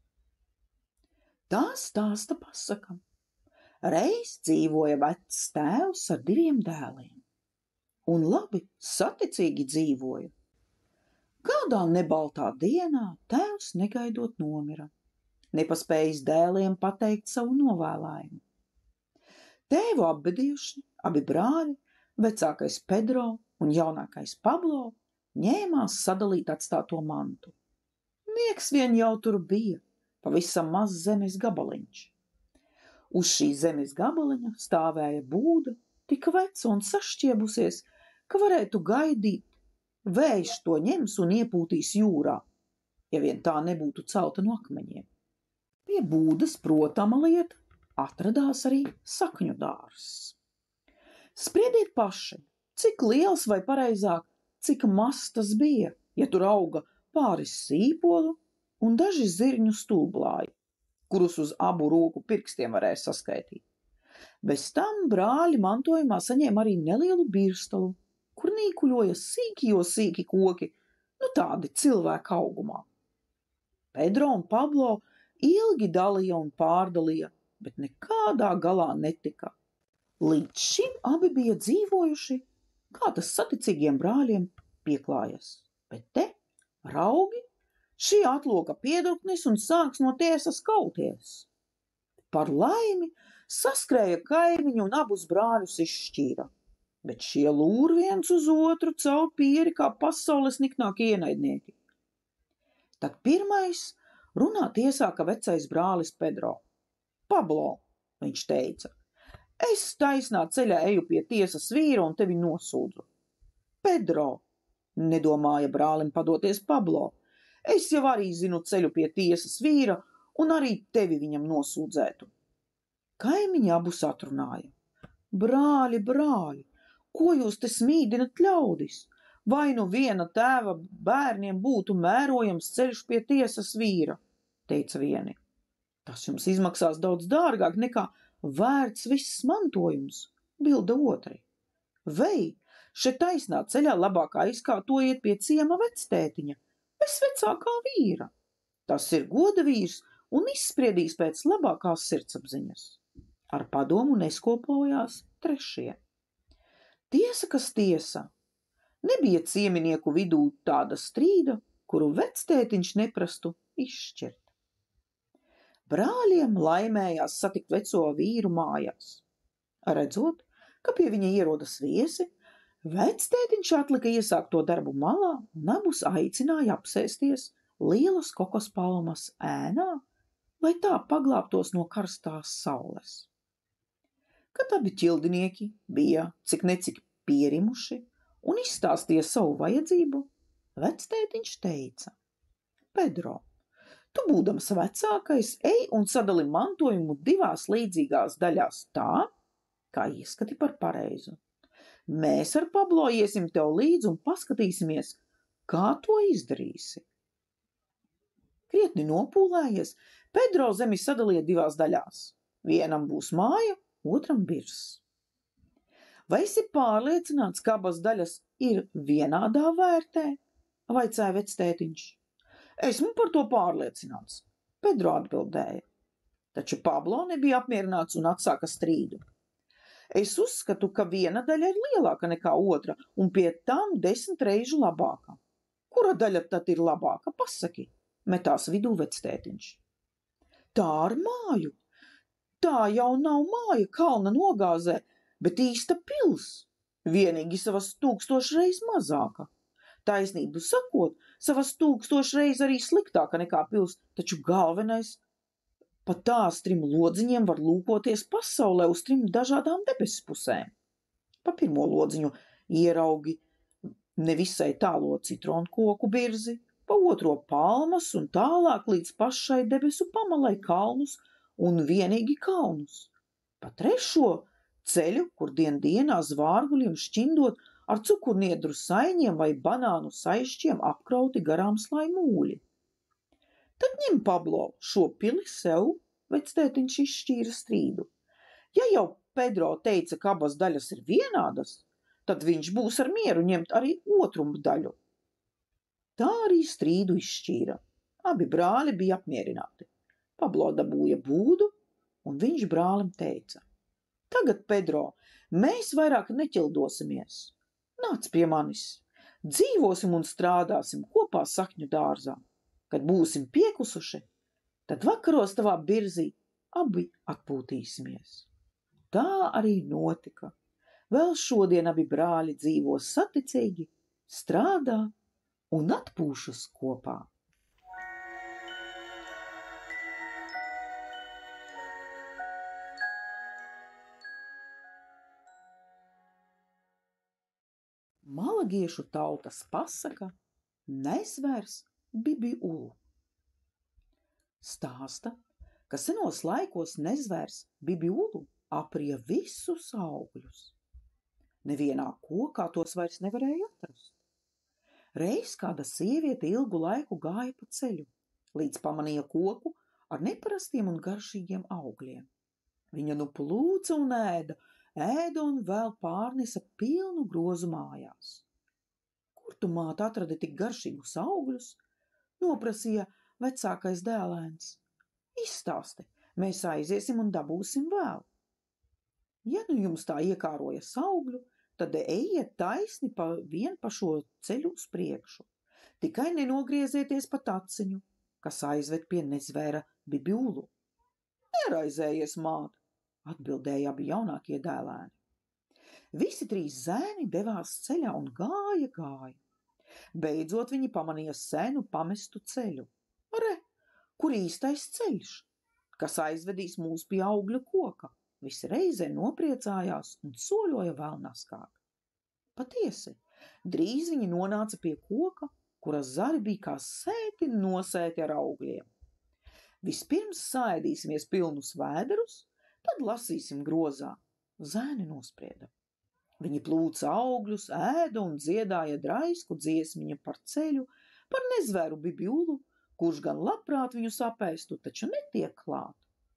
Tā stāsta pasaka. Reiz dzīvoja vecs tēvs ar 2 dēliem, un labi saticīgi dzīvoja. Kādā nebaltā dienā tēvs negaidot nomira, nepaspējis dēliem pateikt savu novēlējumu. Tēvu apbedījuši, abi brāļi, vecākais Pedro un jaunākais Pablo, ņēmās sadalīt atstāto mantu. Nieks vien jau tur bija, pavisam maz zemes gabaliņš. Uz šī zemes gabaliņa stāvēja būda, tik veca un sašķiebusies, ka varētu gaidīt, vējš to ņems un iepūtīs jūrā, ja vien tā nebūtu celta no akmeņiem. Pie būdas, protama lieta, atradās arī sakņu dārzs. Spriediet paši, cik liels vai pareizāk, cik mazs tas bija, ja tur auga pāris sīpolu un daži zirņu stulblāji, kurus uz abu roku pirkstiem varēja saskaitīt. Bez tam brāļi mantojumā saņēma arī nelielu birstalu, kur nīkuļoja sīki koki, tādi cilvēka augumā. Pedro un Pablo ilgi dalīja un pārdalīja, bet nekādā galā netika. Līdz šim abi bija dzīvojuši, kā tas saticīgiem brāļiem pieklājas. Bet te, raugi, šī atloka piedurknis un sāks no tiesas kauties. Par laimi saskrēja kaimiņu un abus brāļus izšķīra, bet šie lūr viens uz otru caur pieri kā pasaules niknākie ienaidnieki. Tad pirmais runāt iesāka vecais brālis Pedro. Pablo, viņš teica, es taisnā ceļā eju pie tiesas vīra un tevi nosūdzu. Pedro, nedomāja brālim padoties Pablo, es jau arī zinu ceļu pie tiesas vīra un arī tevi viņam nosūdzētu. Kaimiņi abus atrunāja. Brāļi, ko jūs te smīdinat ļaudis? Vai nu viena tēva bērniem būtu mērojams ceļš pie tiesas vīra, teica vieni. Tas jums izmaksās daudz dārgāk nekā vērts viss mantojums, bilda otri. Vei, še taisnā ceļā labāk aizkārtojiet pie ciema vectētiņa, bez vecākā vīra. Tas ir goda vīrs un izspriedīs pēc labākās sirdsapziņas. Ar padomu neskopojās trešie. Tiesa, kas tiesa, nebija cieminieku vidū tāda strīda, kuru vectētiņš neprastu izšķirt. Brāļiem laimējās satikt veco vīru mājās. Redzot, ka pie viņa ierodas viesi, vectētiņš atlika iesākt to darbu malā un abus aicināja apsēsties lielas kokospalmas ēnā, lai tā paglābtos no karstās saules. Kad abi ķildinieki bija cik necik pierimuši un izstāstīja savu vajadzību, vectētiņš teica: Pedro, tu būdams vecākais, ej un sadali mantojumu divās līdzīgās daļās tā, kā ieskati par pareizu. Mēs ar Pablo iesim tev līdzi un paskatīsimies, kā to izdarīsi. Krietni nopūlējies, Pedro zemi sadalīja divās daļās. Vienam būs māja, otram birs. Vai esi pārliecināts, ka abas daļas ir vienādā vērtē? Vaicāja vectētiņš. Esmu par to pārliecināts, Pedro atbildēja. Taču Pablo nebija apmierināts un atsāka strīdu. Es uzskatu, ka viena daļa ir lielāka nekā otra un pie tam 10 reižu labāka. Kura daļa tad ir labāka? Pasaki, metās vidū vectētiņš. Tā ar māju. Tā jau nav māja kalna nogāzē, bet īsta pils, vienīgi savas 1000 reiz mazāka. Taisnību sakot, savas 1000 reiz arī sliktāka nekā pils, taču galvenais, pa tās 3 lodziņiem var lūkoties pasaulē uz 3 dažādām debesu pusēm. Pa pirmo lodziņu ieraugi nevisai tālo citronu koku birzi, pa otro palmas un tālāk līdz pašai debesu pamalai kalnus un vienīgi kalnus. Pa trešo ceļu, kur dienā zvārguļiem šķindot ar cukurniedru saiņiem vai banānu saišķiem apkrauti garām slaimūļi. Tad ņem Pablo šo pili sev, vectētiņš izšķīra strīdu. Ja jau Pedro teica, ka abas daļas ir vienādas, tad viņš būs ar mieru ņemt arī otru daļu. Tā arī strīdu izšķīra. Abi brāļi bija apmierināti. Pablo dabūja būdu, un viņš brālim teica: Tagad, Pedro, mēs vairāk neķildosimies. Nāc pie manis, dzīvosim un strādāsim kopā sakņu dārzā. Kad būsim piekusuši, tad vakaros tavā birzī abi atpūtīsimies. tā arī notika. Vēl šodien abi brāļi dzīvo saticīgi, strādā un atpūšas kopā. Malagiešu tautas pasaka Nezvērs Bibiulu. Stāsta, ka senos laikos Nezvērs Bibiulu aprija visus augļus. Nevienā kokā tos vairs nevarēja atrast. Reiz kāda sieviete ilgu laiku gāja pa ceļu, līdz pamanīja koku ar neparastiem un garšīgiem augļiem. Viņa nu plūca un ēda un vēl pārnesa pilnu grozu mājās. Kur tu, māte, atradi tik garšīgus augļus? Noprasīja vecākais dēlēns. Izstāsti, mēs aiziesim un dabūsim vēl. Ja nu jums tā iekārojas augļu, tad ejiet taisni vien pa šo ceļu uz priekšu. Tikai nenogriezieties pa taciņu, kas aizved pie Nezvēra Bibiulu. Neraizējies, māte, atbildēja abi jaunākie dēlēni. Visi trīs zēni devās ceļā un gāja. Beidzot viņi pamanīja senu pamestu ceļu. Re, kur īstais ceļš, kas aizvedīs mūs pie augļu koka? Visi reizē nopriecājās un soļoja vēl naskāk. Patiesi, drīz viņi nonāca pie koka, kuras zari bija kā sēti nosēti ar augļiem. Vispirms saēdīsimies pilnus vēderus, tad lasīsim grozā, zēni nosprieda. Viņi plūca augļus, ēda un dziedāja draisku dziesmiņu par ceļu, par Nezvēru Bibiulu, kurš gan labprāt viņu sapēstu, taču netiek klāt.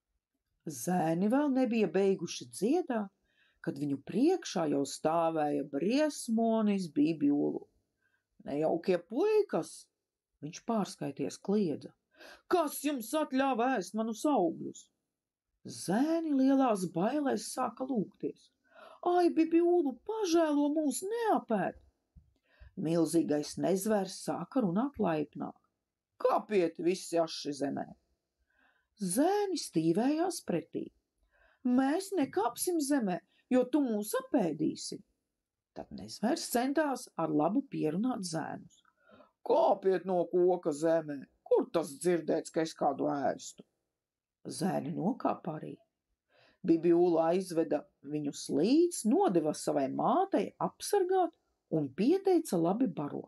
Zēni vēl nebija beiguši dziedāt, kad viņu priekšā jau stāvēja briesmonis Bibiulu. Nejaukie puikas, viņš pārskaities kliedza. Kas jums atļāva ēst manus augļus? Zēni lielās bailēs sāka lūgties. Ai, Bibiulu, pažēlo mūs, neapēd! Milzīgais Nezvērs sāka runāt laipnāk. Kāpiet visi aši zemē? Zēni stīvējās pretī. Mēs nekāpsim zemē, jo tu mūs apēdīsi. Tad Nezvērs centās ar labu pierunāt zēnus. Kāpiet no koka zemē, kur tas dzirdēts, ka es kādu ēstu? Zēni nokāpa arī. Bibiula aizveda viņus līdz, nodeva savai mātei apsargāt un pieteica labi barot.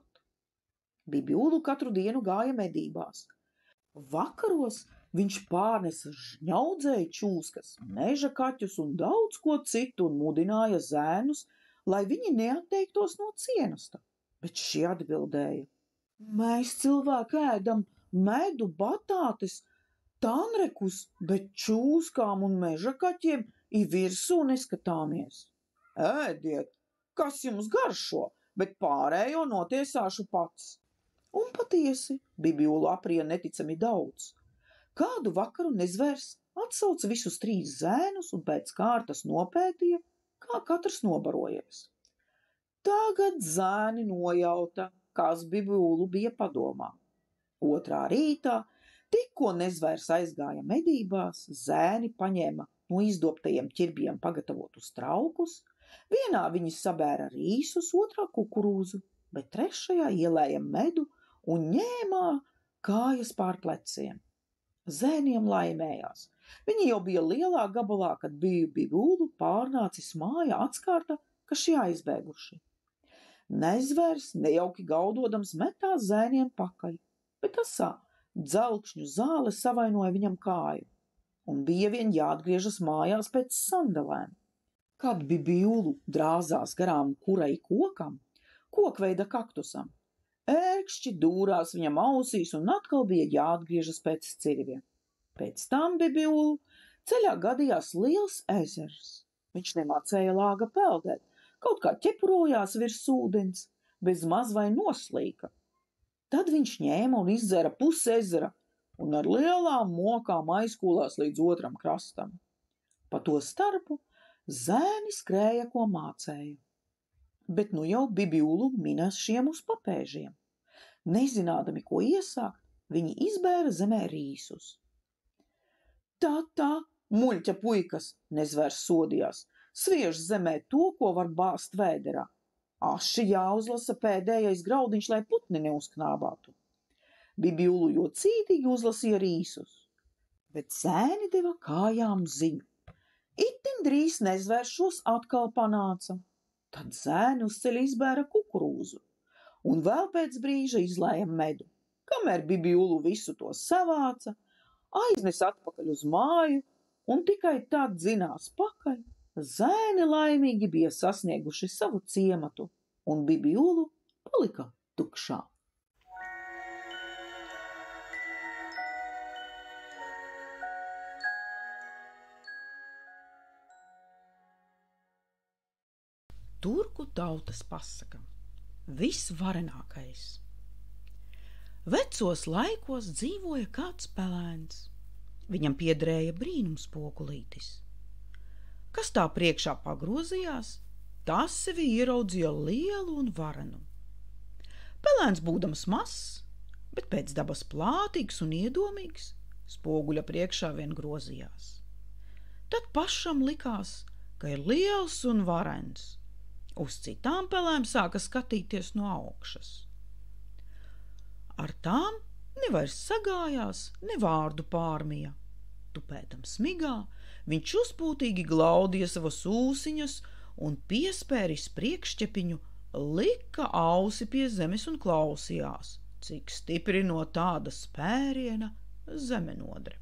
Bibiulu katru dienu gāja medībās. Vakaros viņš pārnesa žņaudzēju čūskas, meža kaķus un daudz ko citu un mudināja zēnus, lai viņi neatteiktos no cienesta. Bet šie atbildēja. Mēs cilvēki ēdam medu, batātes, tanrekus, bet čūskām un meža kaķiem virsū neskatāmies. Ēdiet, kas jums garšo, bet pārējo notiesāšu pats. Un patiesi, Bibiulu aprija neticami daudz. Kādu vakaru Nezvērs atsauca visus trīs zēnus un pēc kārtas nopētīja, kā katrs nobarojies. Tagad zēni nojauta, kas Bibiulu bija padomā. Otrā rītā, tikko Nezvērs aizgāja medībās, zēni paņēma no izdobtajiem ķirbjiem pagatavotus traukus, vienā viņi sabēra rīsus, otrā kukurūzu, bet trešajā ielēja medu un ņēmā kājas pār pleciem. Zēniem laimējās. Viņi jau bija lielā gabalā, kad bija Bibiulu pārnācis mājā atskārta, ka šie aizbēguši. Nezvērs nejauki gaudodams metās zēniem pakaļ, bet tasā dzelkšņu zāle savainoja viņam kāju, un bija vien jāatgriežas mājās pēc sandalēm. Kad Bibiulu drāzās garām kurai kokam, kokveida kaktusam, ērkšķi dūrās viņam ausīs un atkal bija jāatgriežas pēc cirviem. Pēc tam Bibiulu ceļā gadījās liels ezers. Viņš nemācēja lāga peldēt, kaut kā ķepurojās virs ūdens, bez maz vai noslīka. Tad viņš ņēma un izdzēra pusi ezera un ar lielām mokām aizkūlās līdz otram krastam. Pa to starpu zēni skrēja, ko mācēja. Bet nu jau Bibiulu minas šiem uz papēžiem. Nezinādami, ko iesākt, viņi izbēra zemē rīsus. Tā, Muļķa puikas, nezvērs sodījās, sviež zemē to, ko var bāzt vēderā. Aši jāuzlasa pēdējais graudiņš, lai putni neuzknābātu. Bibiulu jocītīgi uzlasīja rīsus, bet zēni deva kājām ziņu. Itin drīz nezvērs šos atkal panāca. Tad zēni uz ceļa izbēra kukurūzu un vēl pēc brīža izlēja medu. Kamēr Bibiulu visu to savāca, aiznes atpakaļ uz māju un tikai tad dzinās pakaļ, zēni laimīgi bija sasnieguši savu ciematu un Bibiulu palika tukšā. Turku tautas pasaka. Visvarenākais. Vecos laikos dzīvoja kāds pelēns. Viņam piederēja brīnumspogulītis. Kas tā priekšā pagrozījās, tas sevi ieraudzīja lielu un varenu. Pelēns būdams mazs, bet pēc dabas plātīgs un iedomīgs, spoguļa priekšā vien grozījās. Tad pašam likās, ka ir liels un varens. Uz citām pelēm sāka skatīties no augšas. Ar tām nevairs sagājās, ne vārdu pārmija. Tupētam smigā, viņš uzpūtīgi glaudīja savas ūsiņas un piespēris priekšķepiņu, lika ausi pie zemes un klausījās, cik stipri no tāda spēriena zeme nodrep.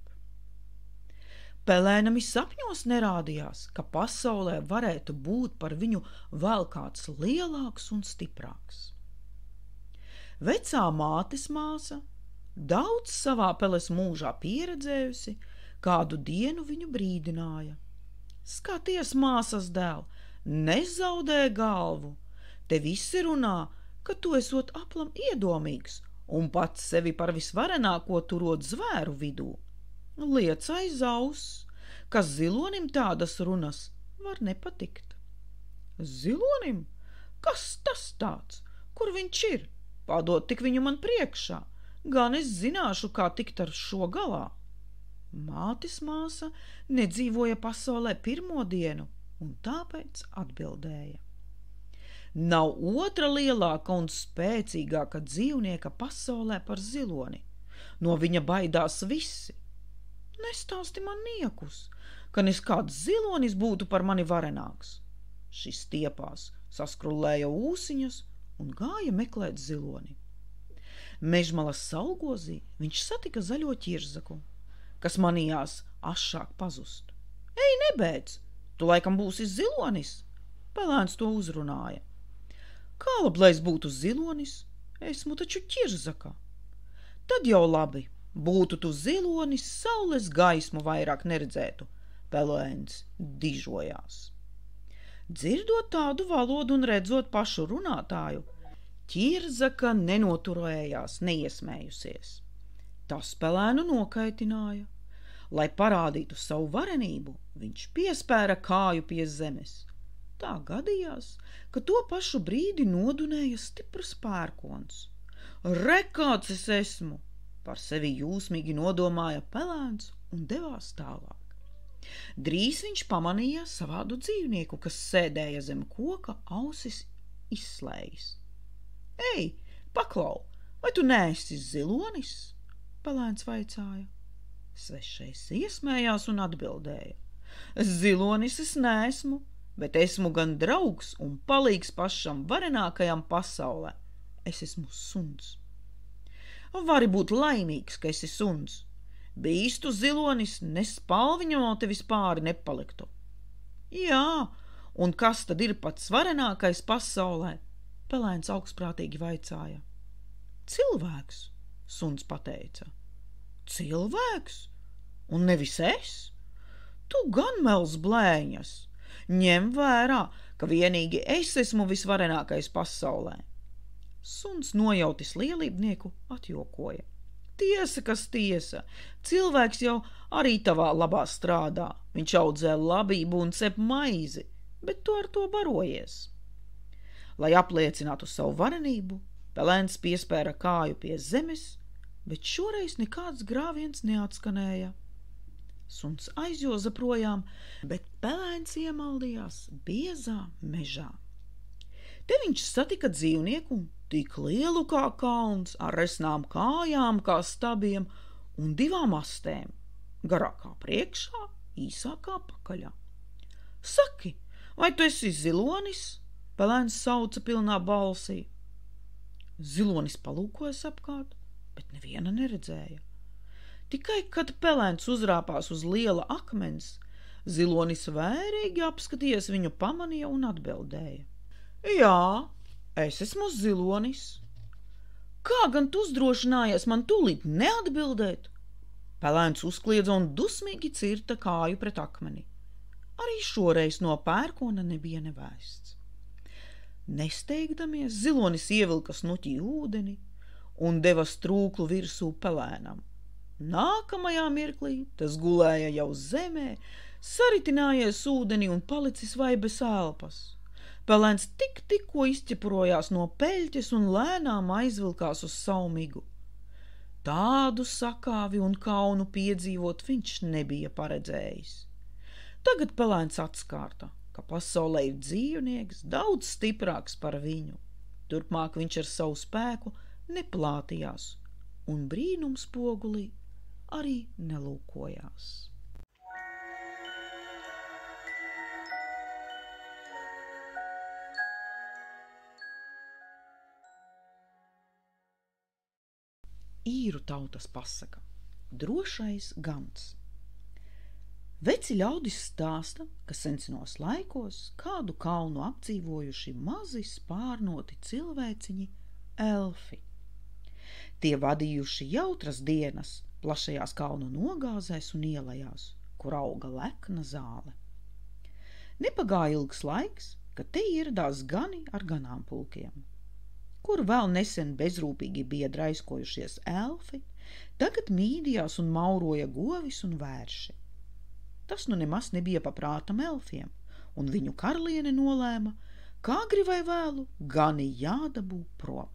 Pelēnam sapņos nerādījās, ka pasaulē varētu būt par viņu vēl kāds lielāks un stiprāks. Vecā mātes māsa, daudz savā peles mūžā pieredzējusi, kādu dienu viņu brīdināja. Skaties, māsas dēl, nezaudē galvu, te visi runā, ka tu esot aplam iedomīgs un pats sevi par visvarenāko turot zvēru vidū. Liec aiz auss, ka zilonim tādas runas var nepatikt. Zilonim? Kas tas tāds? Kur viņš ir? Padod tik viņu man priekšā, gan es zināšu, kā tikt ar šo galā. Mātes māsa nedzīvoja pasaulē pirmo dienu, un tāpēc atbildēja. Nav otra lielāka un spēcīgāka dzīvnieka pasaulē par ziloni. No viņa baidās visi. Nestāsti man niekus, ka nes kāds zilonis būtu par mani varenāks. Šis stiepās, saskrulēja ūsiņas un gāja meklēt ziloni. Mežmalas saulgozī viņš satika zaļo ķirzaku, kas manījās ašāk pazust. Ei, nebeidz, tu laikam būsi zilonis, pelēns to uzrunāja. Kā lablais būtu zilonis, esmu taču ķirzaka. Tad jau labi. Būtu tu zilonis, saules gaismu vairāk neredzētu, pelēns dižojās. Dzirdot tādu valodu un redzot pašu runātāju, ķirzaka nenoturējās, neiesmējusies. Tas pelēnu nokaitināja. Lai parādītu savu varenību, viņš piespēra kāju pie zemes. Tā gadījās, ka to pašu brīdi nodunēja stiprs pērkons. Re, kāds es esmu! Par sevi jūsmīgi nodomāja pelēns un devās tālāk. Drīz viņš pamanīja savādu dzīvnieku, kas sēdēja zem koka, ausis izslējis. Ei, paklau, vai tu neesi zilonis? Pelēns vaicāja. Svešais iesmējās un atbildēja. Zilonis es neesmu, bet esmu gan draugs un palīgs pašam varenākajam pasaulē. Es esmu suns. Vari būt laimīgs, ka esi suns. Bīstu zilonis, ne spalviņa no tevis pāri nepaliktu. Jā, un kas tad ir pats varenākais pasaulē? Pelēns augstprātīgi vaicāja. Cilvēks, suns pateica. Cilvēks? Un nevis es? Tu gan mels blēņas. Ņem vērā, ka vienīgi es esmu visvarenākais pasaulē. Suns nojautis lielībnieku atjokoja. Tiesa, kas tiesa, cilvēks jau arī tavā labā strādā. Viņš audzē labību un cep maizi, bet tu ar to barojies. Lai apliecinātu savu varenību, pelēns piespēra kāju pie zemes, bet šoreiz nekāds grāviens neatskanēja. Suns aizjoza projām, bet pelēns iemaldījās biezā mežā. Te viņš satika dzīvnieku tik lielu kā kalns, ar resnām kājām kā stabiem un 2 astēm, garākā priekšā, īsākā pakaļā. Saki, vai tu esi zilonis? Pelēns sauca pilnā balsī. Zilonis palūkojas apkārt, bet neviena neredzēja. Tikai, kad pelēns uzrāpās uz liela akmens, zilonis vērīgi apskatījies viņu, pamanīja un atbildēja. Jā, es esmu zilonis. Kā gan tu uzdrošinājies man tūlīt neatbildēt? Pelēns uzkliedza un dusmīgi cirta kāju pret akmeni. Arī šoreiz no pērkona nebija nevēsts. Nesteigdamies, zilonis ievilka snuķī ūdeni un deva strūklu virsū pelēnam. Nākamajā mirklī tas gulēja jau zemē, saritinājies ūdenī un palicis vai bez elpas. Pelēns tikko izķepurojās no peļķes un lēnām aizvilkās uz savu migu. Tādu sakāvi un kaunu piedzīvot viņš nebija paredzējis. Tagad pelēns atskārta, ka pasaulē ir dzīvnieks daudz stiprāks par viņu. Turpmāk viņš ar savu spēku neplātījās un brīnumspogulī arī nelūkojās. Īru tautas pasaka – drošais gans. Veci ļaudis stāsta, ka senos laikos kādu kalnu apdzīvojuši mazi spārnoti cilvēciņi elfi. Tie vadījuši jautras dienas plašajās kalnu nogāzēs un ielajās, kur auga lekna zāle. Nepagāja ilgs laiks, kad te ieradās gani ar ganāmpulkiem. Kur vēl nesen bezrūpīgi bija draiskojušies elfi, tagad mīdījās un mauroja govis un vērši. Tas nu nemaz nebija paprātam elfiem, un viņu karaliene nolēma, kā agri vai vēlu gani jādabū prom.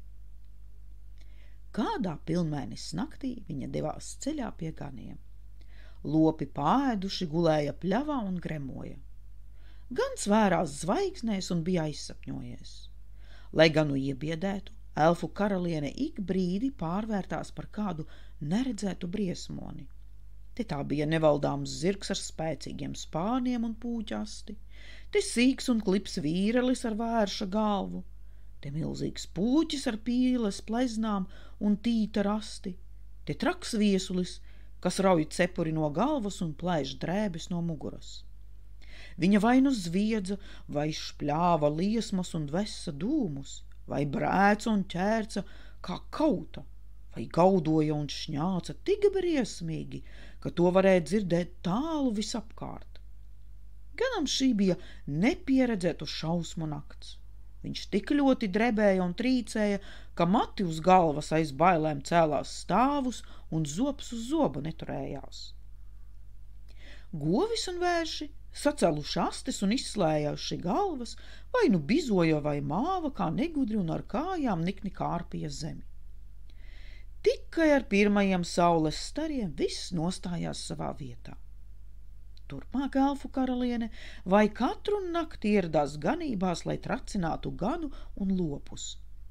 Kādā pilnmēnesis naktī viņa devās ceļā pie ganiem. Lopi pāēduši gulēja pļavā un gremoja. Gans vērās zvaigznēs un bija aizsapņojies. Lai ganu iebiedētu, elfu karaliene ik brīdi pārvērtās par kādu neredzētu briesmoni. Te tā bija nevaldāms zirgs ar spēcīgiem spārniem un pūķasti, te sīks un klips vīrelis ar vērša galvu, te milzīgs pūķis ar pīles pleznām un tīta rasti, te traks viesulis, kas rauj cepuri no galvas un plēš drēbes no muguras. Viņa vai nu zviedza, vai špļāva liesmas un dvesa dūmus, vai brēca un ķērca kā kauta, vai gaudoja un šņāca tik briesmīgi, ka to varēja dzirdēt tālu visapkārt. Ganam šī bija nepieredzētu šausmu nakts. Viņš tik ļoti drebēja un trīcēja, ka mati uz galvas aiz bailēm cēlās stāvus un zobs uz zobu neturējās. Govis un vērši sacēluši astes un izslējājuši galvas, vai nu bizoja vai māva, kā negudri un ar kājām nikni kārpīja zemi. Tikai ar pirmajiem saules stariem viss nostājās savā vietā. Turpmāk elfu karaliene vai katru nakti ieradās ganībās, lai tracinātu ganu un lopus.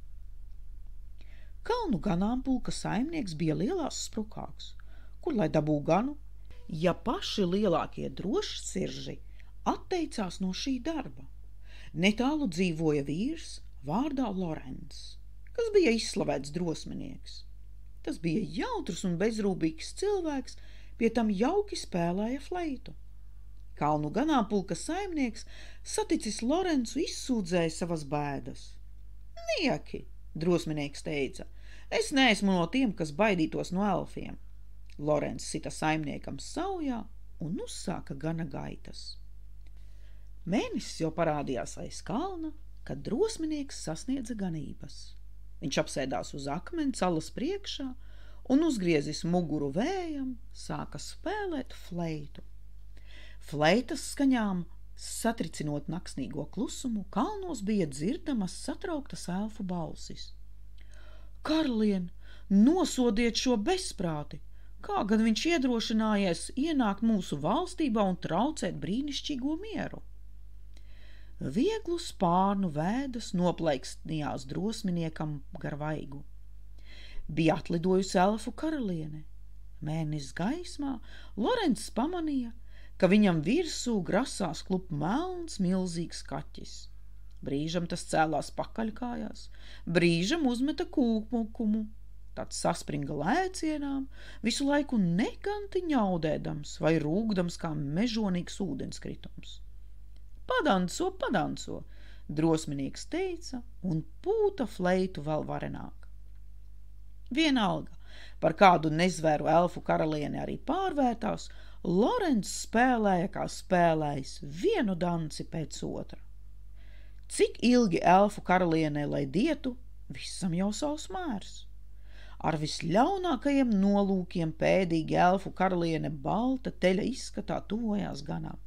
Kalnu ganāmpulka saimnieks bija lielās sprukāks, kur lai dabū ganu, ja paši lielākie drošsirži atteicās no šī darba. Netālu dzīvoja vīrs vārdā Lorents, kas bija izslavēts drosminieks. Tas bija jautrs un bezrūpīgs cilvēks, pie tam jauki spēlēja fleitu. Kalnu ganāmpulka saimnieks, saticis Lorencu, izsūdzēja savas bēdas. Nieki, drosminieks teica, es neesmu no tiem, kas baidītos no elfiem. Lorents sita saimniekam saujā un uzsāka gana gaitas. Mēnesis jau parādījās aiz kalna, kad drosminieks sasniedza ganības. Viņš apsēdās uz akmeni salas priekšā un uzgriezis muguru vējam, sāka spēlēt fleitu. Fleitas skaņām, satricinot naksnīgo klusumu, kalnos bija dzirdamas satrauktas elfu balsis. Karalien, nosodiet šo bezprāti! Kā gan viņš iedrošinājies ienākt mūsu valstībā un traucēt brīnišķīgo mieru? Vieglu spārnu vēdas noplaikstījās drosminiekam gar vaigu. Bija atlidojusi elfu karaliene. Mēnesis gaismā Lorencs pamanīja, ka viņam virsū grasās klup melns milzīgs kaķis. Brīžam tas cēlās pakaļkājās, brīžam uzmeta kūkumu, tad saspringa lēcienām, visu laiku neganti ņaudēdams vai rūgdams kā mežonīgs ūdenskritums. Padanco, drosminieks teica un pūta fleitu vēl varenāk. Vienalga, par kādu nezvēru elfu karalieni arī pārvērtās, Lorencs spēlēja kā spēlējis vienu danci pēc otra. Cik ilgi elfu karalienē lai dietu, visam jau savs mērs. Ar visļaunākajiem nolūkiem pēdīgi elfu karaliene balta teļa izskatā tuvojās ganām.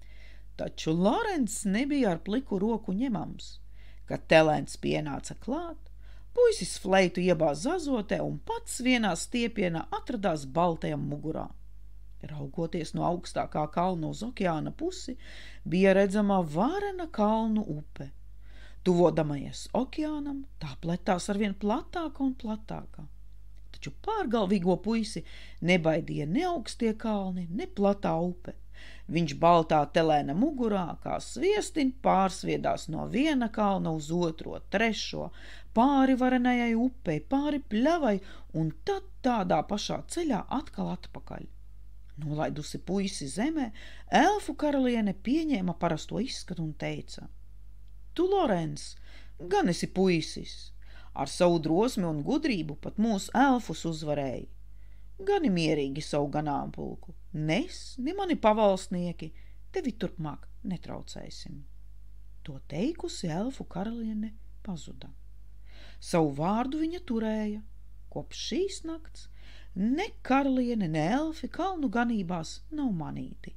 Taču Lorencs nebija ar pliku roku ņemams. Kad telēns pienāca klāt, puisis fleitu iebāz zazotē un pats vienā stiepienā atradās baltajam mugurā. Raugoties no augstākā kalna uz okeāna pusi, bija redzama varena kalnu upe. Tuvodamajies okeānam, tā pletās arvien platāka un platāka. Taču pārgalvīgo puisi nebaidīja ne augstie kalni, ne platā upe. Viņš baltā telēna mugurā, kā sviestin, pārsviedās no viena kalna uz otro, trešo, pāri varenajai upei, pāri pļavai un tad tādā pašā ceļā atkal atpakaļ. Nolaidusi puisi zemē, elfu karaliene pieņēma parasto izskatu un teica: Tu, Lorenc, gan esi puisis. Ar savu drosmi un gudrību pat mūsu elfus uzvarēji. Gani mierīgi savu ganāmpulku. Nes, ne mani pavalsnieki, tevi turpmāk netraucēsim. To teikusi elfu karaliene pazuda. Savu vārdu viņa turēja. Kopš šīs nakts ne karaliene, ne elfi kalnu ganībās nav manīti.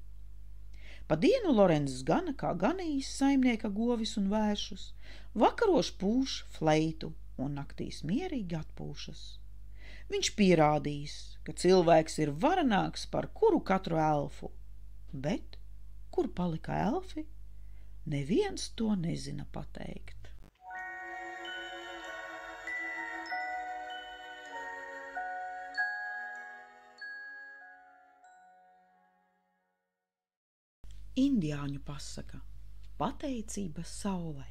Pa dienu Lorencs gana kā ganījis saimnieka govis un vēršus, vakaros pūš fleitu un naktīs mierīgi atpūšas. Viņš pierādījis, ka cilvēks ir varenāks par kuru katru elfu, bet kur palika elfi, neviens to nezina pateikt. Indiāņu pasaka – pateicība saulei.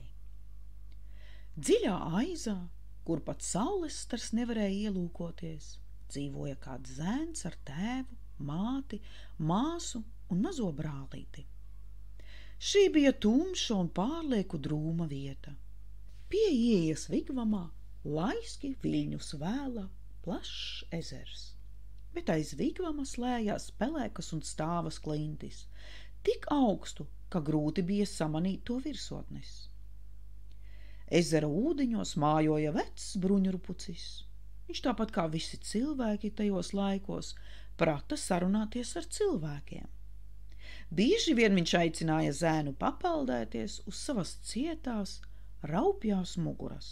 Dziļā aizā, kur pat saules stars nevarēja ielūkoties, dzīvoja kāds zēns ar tēvu, māti, māsu un mazo brālīti. Šī bija tumša un pārlieku drūma vieta. Pie ieejas vigvamā laiski viļņus vēla plašs ezers, bet aiz vigvama slējās pelēkas un stāvas klintis, tik augstu, ka grūti bija samanīt to virsotnes. Ezera ūdeņos mājoja vecs bruņurupucis. Viņš tāpat kā visi cilvēki tajos laikos prata sarunāties ar cilvēkiem. Bieži vien viņš aicināja zēnu papeldēties uz savas cietās, raupjās muguras.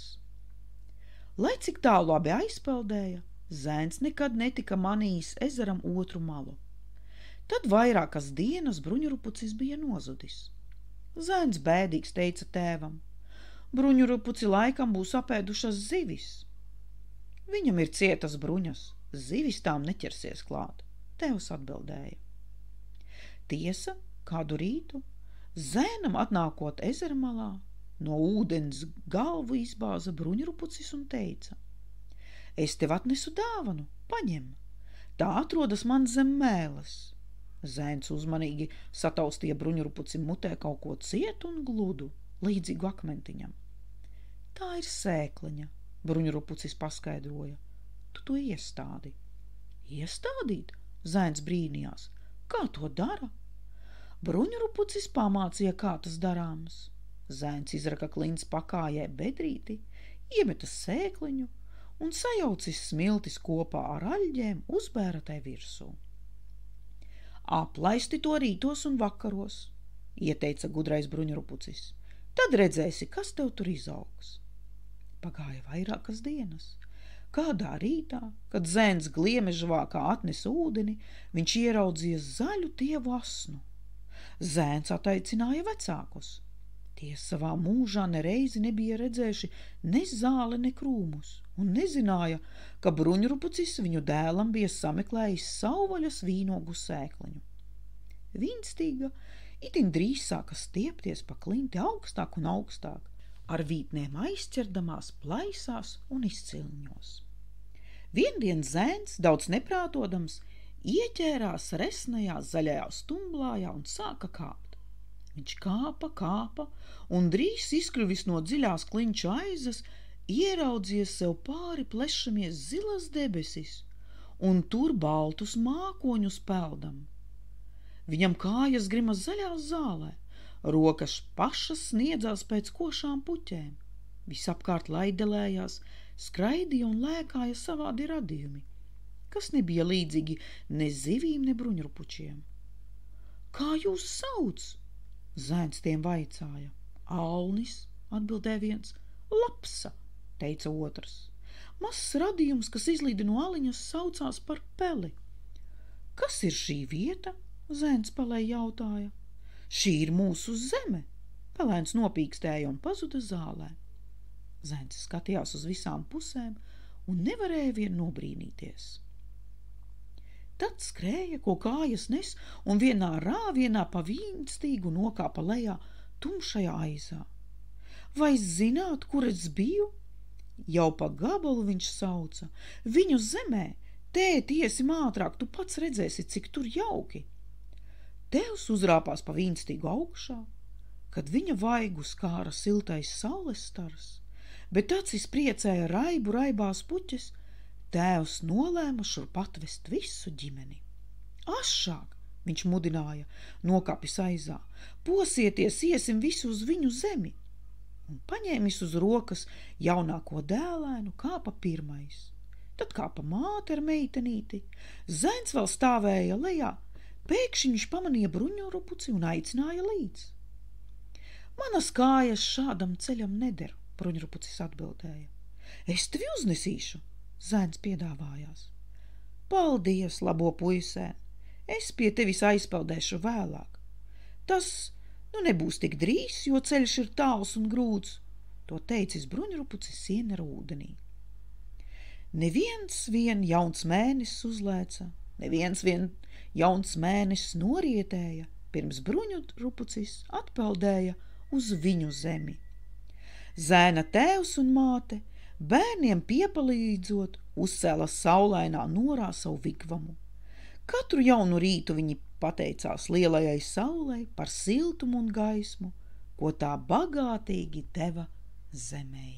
Lai cik tālu abi aizpeldēja, zēns nekad netika manījis ezeram otru malu. Tad vairākas dienas bruņurupucis bija nozudis. Zēns bēdīgs teica tēvam: bruņurupuci laikam būs apēdušas zivis. Viņam ir cietas bruņas, zivis tām neķersies klāt, tēvs atbildēja. Tiesa, kādu rītu, zēnam atnākot ezera malā, no ūdens galvu izbāza bruņurupucis un teica: es tev atnesu dāvanu, paņem, tā atrodas man zem mēles. Zēns uzmanīgi sataustīja bruņurupucim mutē kaut ko cietu un gludu, līdzīgu akmentiņam. Tā ir sēkliņa, bruņurupucis paskaidroja. Tu to iestādi. Iestādīt? Zēns brīnījās. Kā to dara? Bruņurupucis pamācīja, kā tas darāms. Zēns izraka klints pakājē bedrīti, iemeta sēkliņu un sajaucis smiltis kopā ar aļģēm uzbēra tai virsū. Aplaisti to rītos un vakaros, ieteica gudrais bruņurupucis. Tad redzēsi, kas tev tur izaugs. Pagāja vairākas dienas. Kādā rītā, kad zēns gliemežvākā atnesa ūdeni, viņš ieraudzīja zaļu dievu asnu. Zēns ataicināja vecākus. Tie savā mūžā nereizi nebija redzējuši ne zāli, ne krūmus, un nezināja, ka bruņurupucis viņu dēlam bija sameklējis savvaļas vīnogu sēkliņu. Vīnstīga itin drīz sāka stiepties pa klinti augstāk un augstāk, ar vītnēm aizķerdamās plaisās un izcilņos. Viendien zēns, daudz neprātodams, ieķērās resnajā zaļajā stumblājā un sāka kāpt. Viņš kāpa, un drīz izkļuvis no dziļās klinča aizas, ieraudzījies sev pāri plešamies zilas debesis, un tur baltus mākoņus peldam. Viņam kājas grima zaļā zālē, rokas pašas sniedzās pēc košām puķēm. Visapkārt laidelējās, skraidīja un lēkāja savādi radījumi, kas nebija līdzīgi ne zivīm, ne bruņurupučiem. Kā jūs sauc? Zēns tiem vaicāja. Alnis, atbildēja viens. Lapsa, teica otrs. Mazs radījums, kas izlīda no aliņas, saucās par peli. Kas ir šī vieta? Zēns pelē jautāja. Šī ir mūsu zeme. Pelēns nopīkstēja un pazuda zālē. Zēns skatījās uz visām pusēm un nevarēja vien nobrīnīties. Tad skrēja, ko kājas nes, un vienā rāvienā pa vīnstīgu nokāpa lejā tumšajā aizā. Vai zināt, kur es biju? Jau pa gabalu viņš sauca. Viņu zemē, tēt, iesim ātrāk, tu pats redzēsi, cik tur jauki. Tēvs uzrāpās pa vīnstīgu augšā, kad viņa vaigu skāra siltais saules stars, bet acis priecēja raibu raibās puķes. Tēvs nolēma šurp atvest visu ģimeni. Ašāk, viņš mudināja, nokāpis aizā, posieties, iesim visu uz viņu zemi. Un paņēmis uz rokas jaunāko dēlēnu, kāpa pirmais. Tad kāpa māte ar meitenīti. Zēns vēl stāvēja lejā, pēkšņi viņš pamanīja bruņurupuci un aicināja līdz. Manas kājas šādam ceļam neder, bruņurupucis atbildēja. Es tevi uznesīšu. Zēns piedāvājās. Paldies, labo puisēn, es pie tevis aizpeldēšu vēlāk. Tas, nebūs tik drīz, jo ceļš ir tāls un grūts, to teicis bruņurupucis siena ar ūdenī. Neviens vien jauns mēnesis uzlēca, neviens vien jauns mēnesis norietēja, pirms bruņurupucis atpeldēja uz viņu zemi. Zēna tēvs un māte bērniem piepalīdzot, uzcēla saulainā norā savu vigvamu. Katru jaunu rītu viņi pateicās lielajai saulei par siltumu un gaismu, ko tā bagātīgi deva zemei.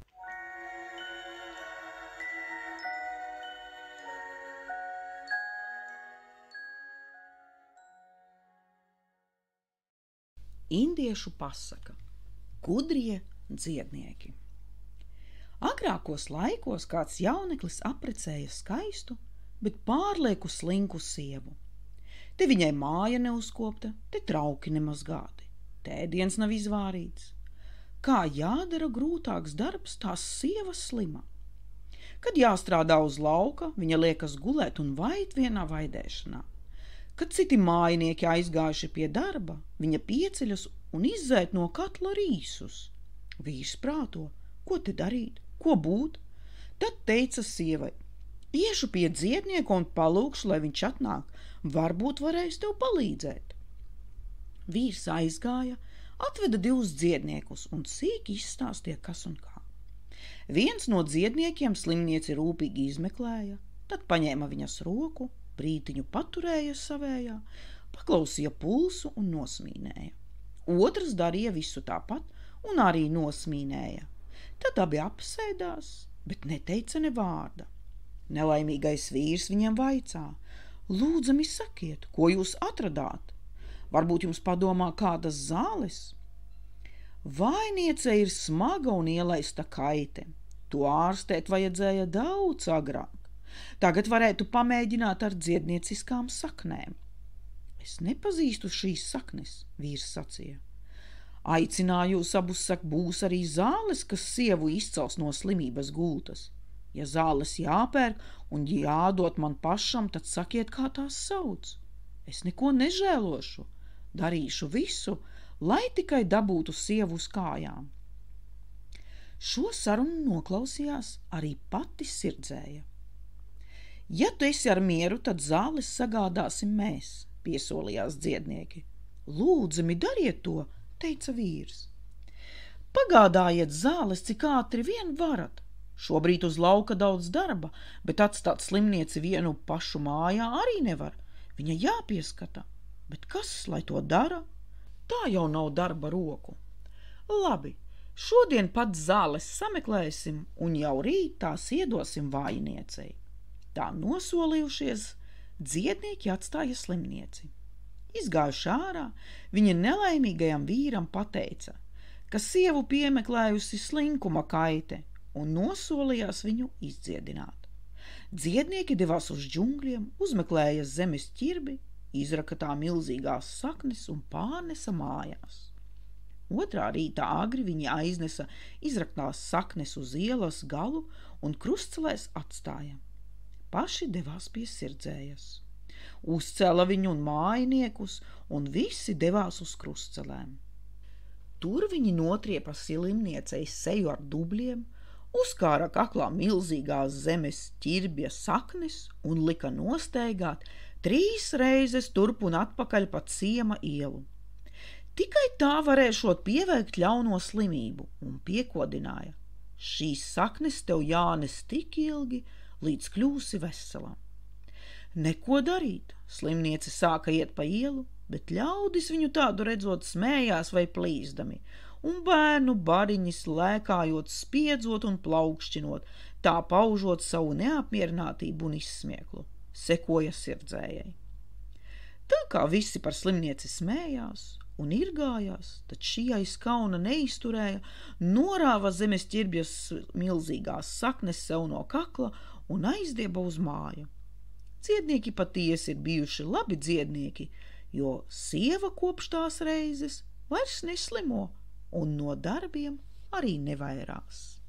Indiešu pasaka – gudrie dziednieki. Agrākos laikos kāds jauneklis aprecēja skaistu, bet pārlieku slinku sievu. Te viņai māja neuzkopta, te trauki nemazgāti, tēdiens nav izvārīts. Kā jādara grūtāks darbs, tās sieva slima. Kad jāstrādā uz lauka, viņa liekas gulēt un vait vienā vaidēšanā. Kad citi mājinieki aizgājuši pie darba, viņa pieceļas un izzēt no katla rīsus. Vīrs prāto, ko te darīt? Ko būt? Tad teica sievai, iešu pie dziednieka un palūkšu, lai viņš atnāk, varbūt varēs tev palīdzēt. Vīrs aizgāja, atveda 2 dziedniekus un sīki izstāstīja, kas un kā. Viens no dziedniekiem slimnieci rūpīgi izmeklēja, tad paņēma viņas roku, brītiņu paturēja savējā, paklausīja pulsu un nosmīnēja. Otrs darīja visu tāpat un arī nosmīnēja. Tad abi apsēdās, bet neteica ne vārda. Nelaimīgais vīrs viņiem vaicā, lūdzami sakiet, ko jūs atradāt? Varbūt jums padomā kādas zāles? Vainiece ir smaga un ielaista kaite. To ārstēt vajadzēja daudz agrāk. Tagad varētu pamēģināt ar dziednieciskām saknēm. Es nepazīstu šīs saknes, vīrs sacīja. Aicināju jūs abus, būs arī zāles, kas sievu izcels no slimības gultas. Ja zāles jāpērk un jādod man pašam, tad sakiet, kā tās sauc. Es neko nežēlošu, darīšu visu, lai tikai dabūtu sievu uz kājām. Šo sarunu noklausījās arī pati Sirdzēja. Ja tu esi ar mieru, tad zāles sagādāsim mēs, piesolījās dziednieki. Lūdzami dariet to, teica vīrs. Pagādājiet zāles, cik ātri vien varat. Šobrīd uz lauka daudz darba, bet atstāt slimnieci vienu pašu mājā arī nevar. Viņa jāpieskata. Bet kas, lai to dara? Tā jau nav darba roku. Labi, šodien pats zāles sameklēsim un jau rīt tās iedosim vājniecei. Tā nosolījušies, dziednieki atstāja slimnieci. Izgājuši ārā, viņa nelaimīgajam vīram pateica, ka sievu piemeklējusi slinkuma kaite un nosolījās viņu izdziedināt. Dziednieki devās uz džungļiem, uzmeklēja zemes ķirbi, izraka tā milzīgās saknes un pārnesa mājās. Otrā rītā agri viņi aiznesa izraktās saknes uz ielas galu un krustcelēs atstāja. Paši devās pie Sirdzējas. Uzcēla viņu un mājiniekus, un visi devās uz krustcelēm. Tur viņi notriepa slimniecei seju ar dubļiem, uzkāra kaklā milzīgās zemes ķirbja saknes un lika nosteigāt 3 reizes turp un atpakaļ pa ciema ielu. Tikai tā varēšot pieveikt ļauno slimību un piekodināja. Šīs saknes tev jānes tik ilgi, līdz kļūsi veselam. Neko darīt, slimniece sāka iet pa ielu, bet ļaudis viņu tādu redzot smējās vai plīsdami, un bērnu bariņas lēkājot, spiedzot un plaukšķinot, tā paužot savu neapmierinātību un izsmieklu, sekoja Sirdzējai. Tā kā visi par slimnieci smējās un irgājās, tad šī aiz kauna neizturēja, norāva zemes ķirbjas milzīgās saknes sev no kakla un aizdieba uz māju. Dziednieki patiesi ir bijuši labi dziednieki, jo sieva kopš tās reizes vairs neslimo un no darbiem arī nevairās.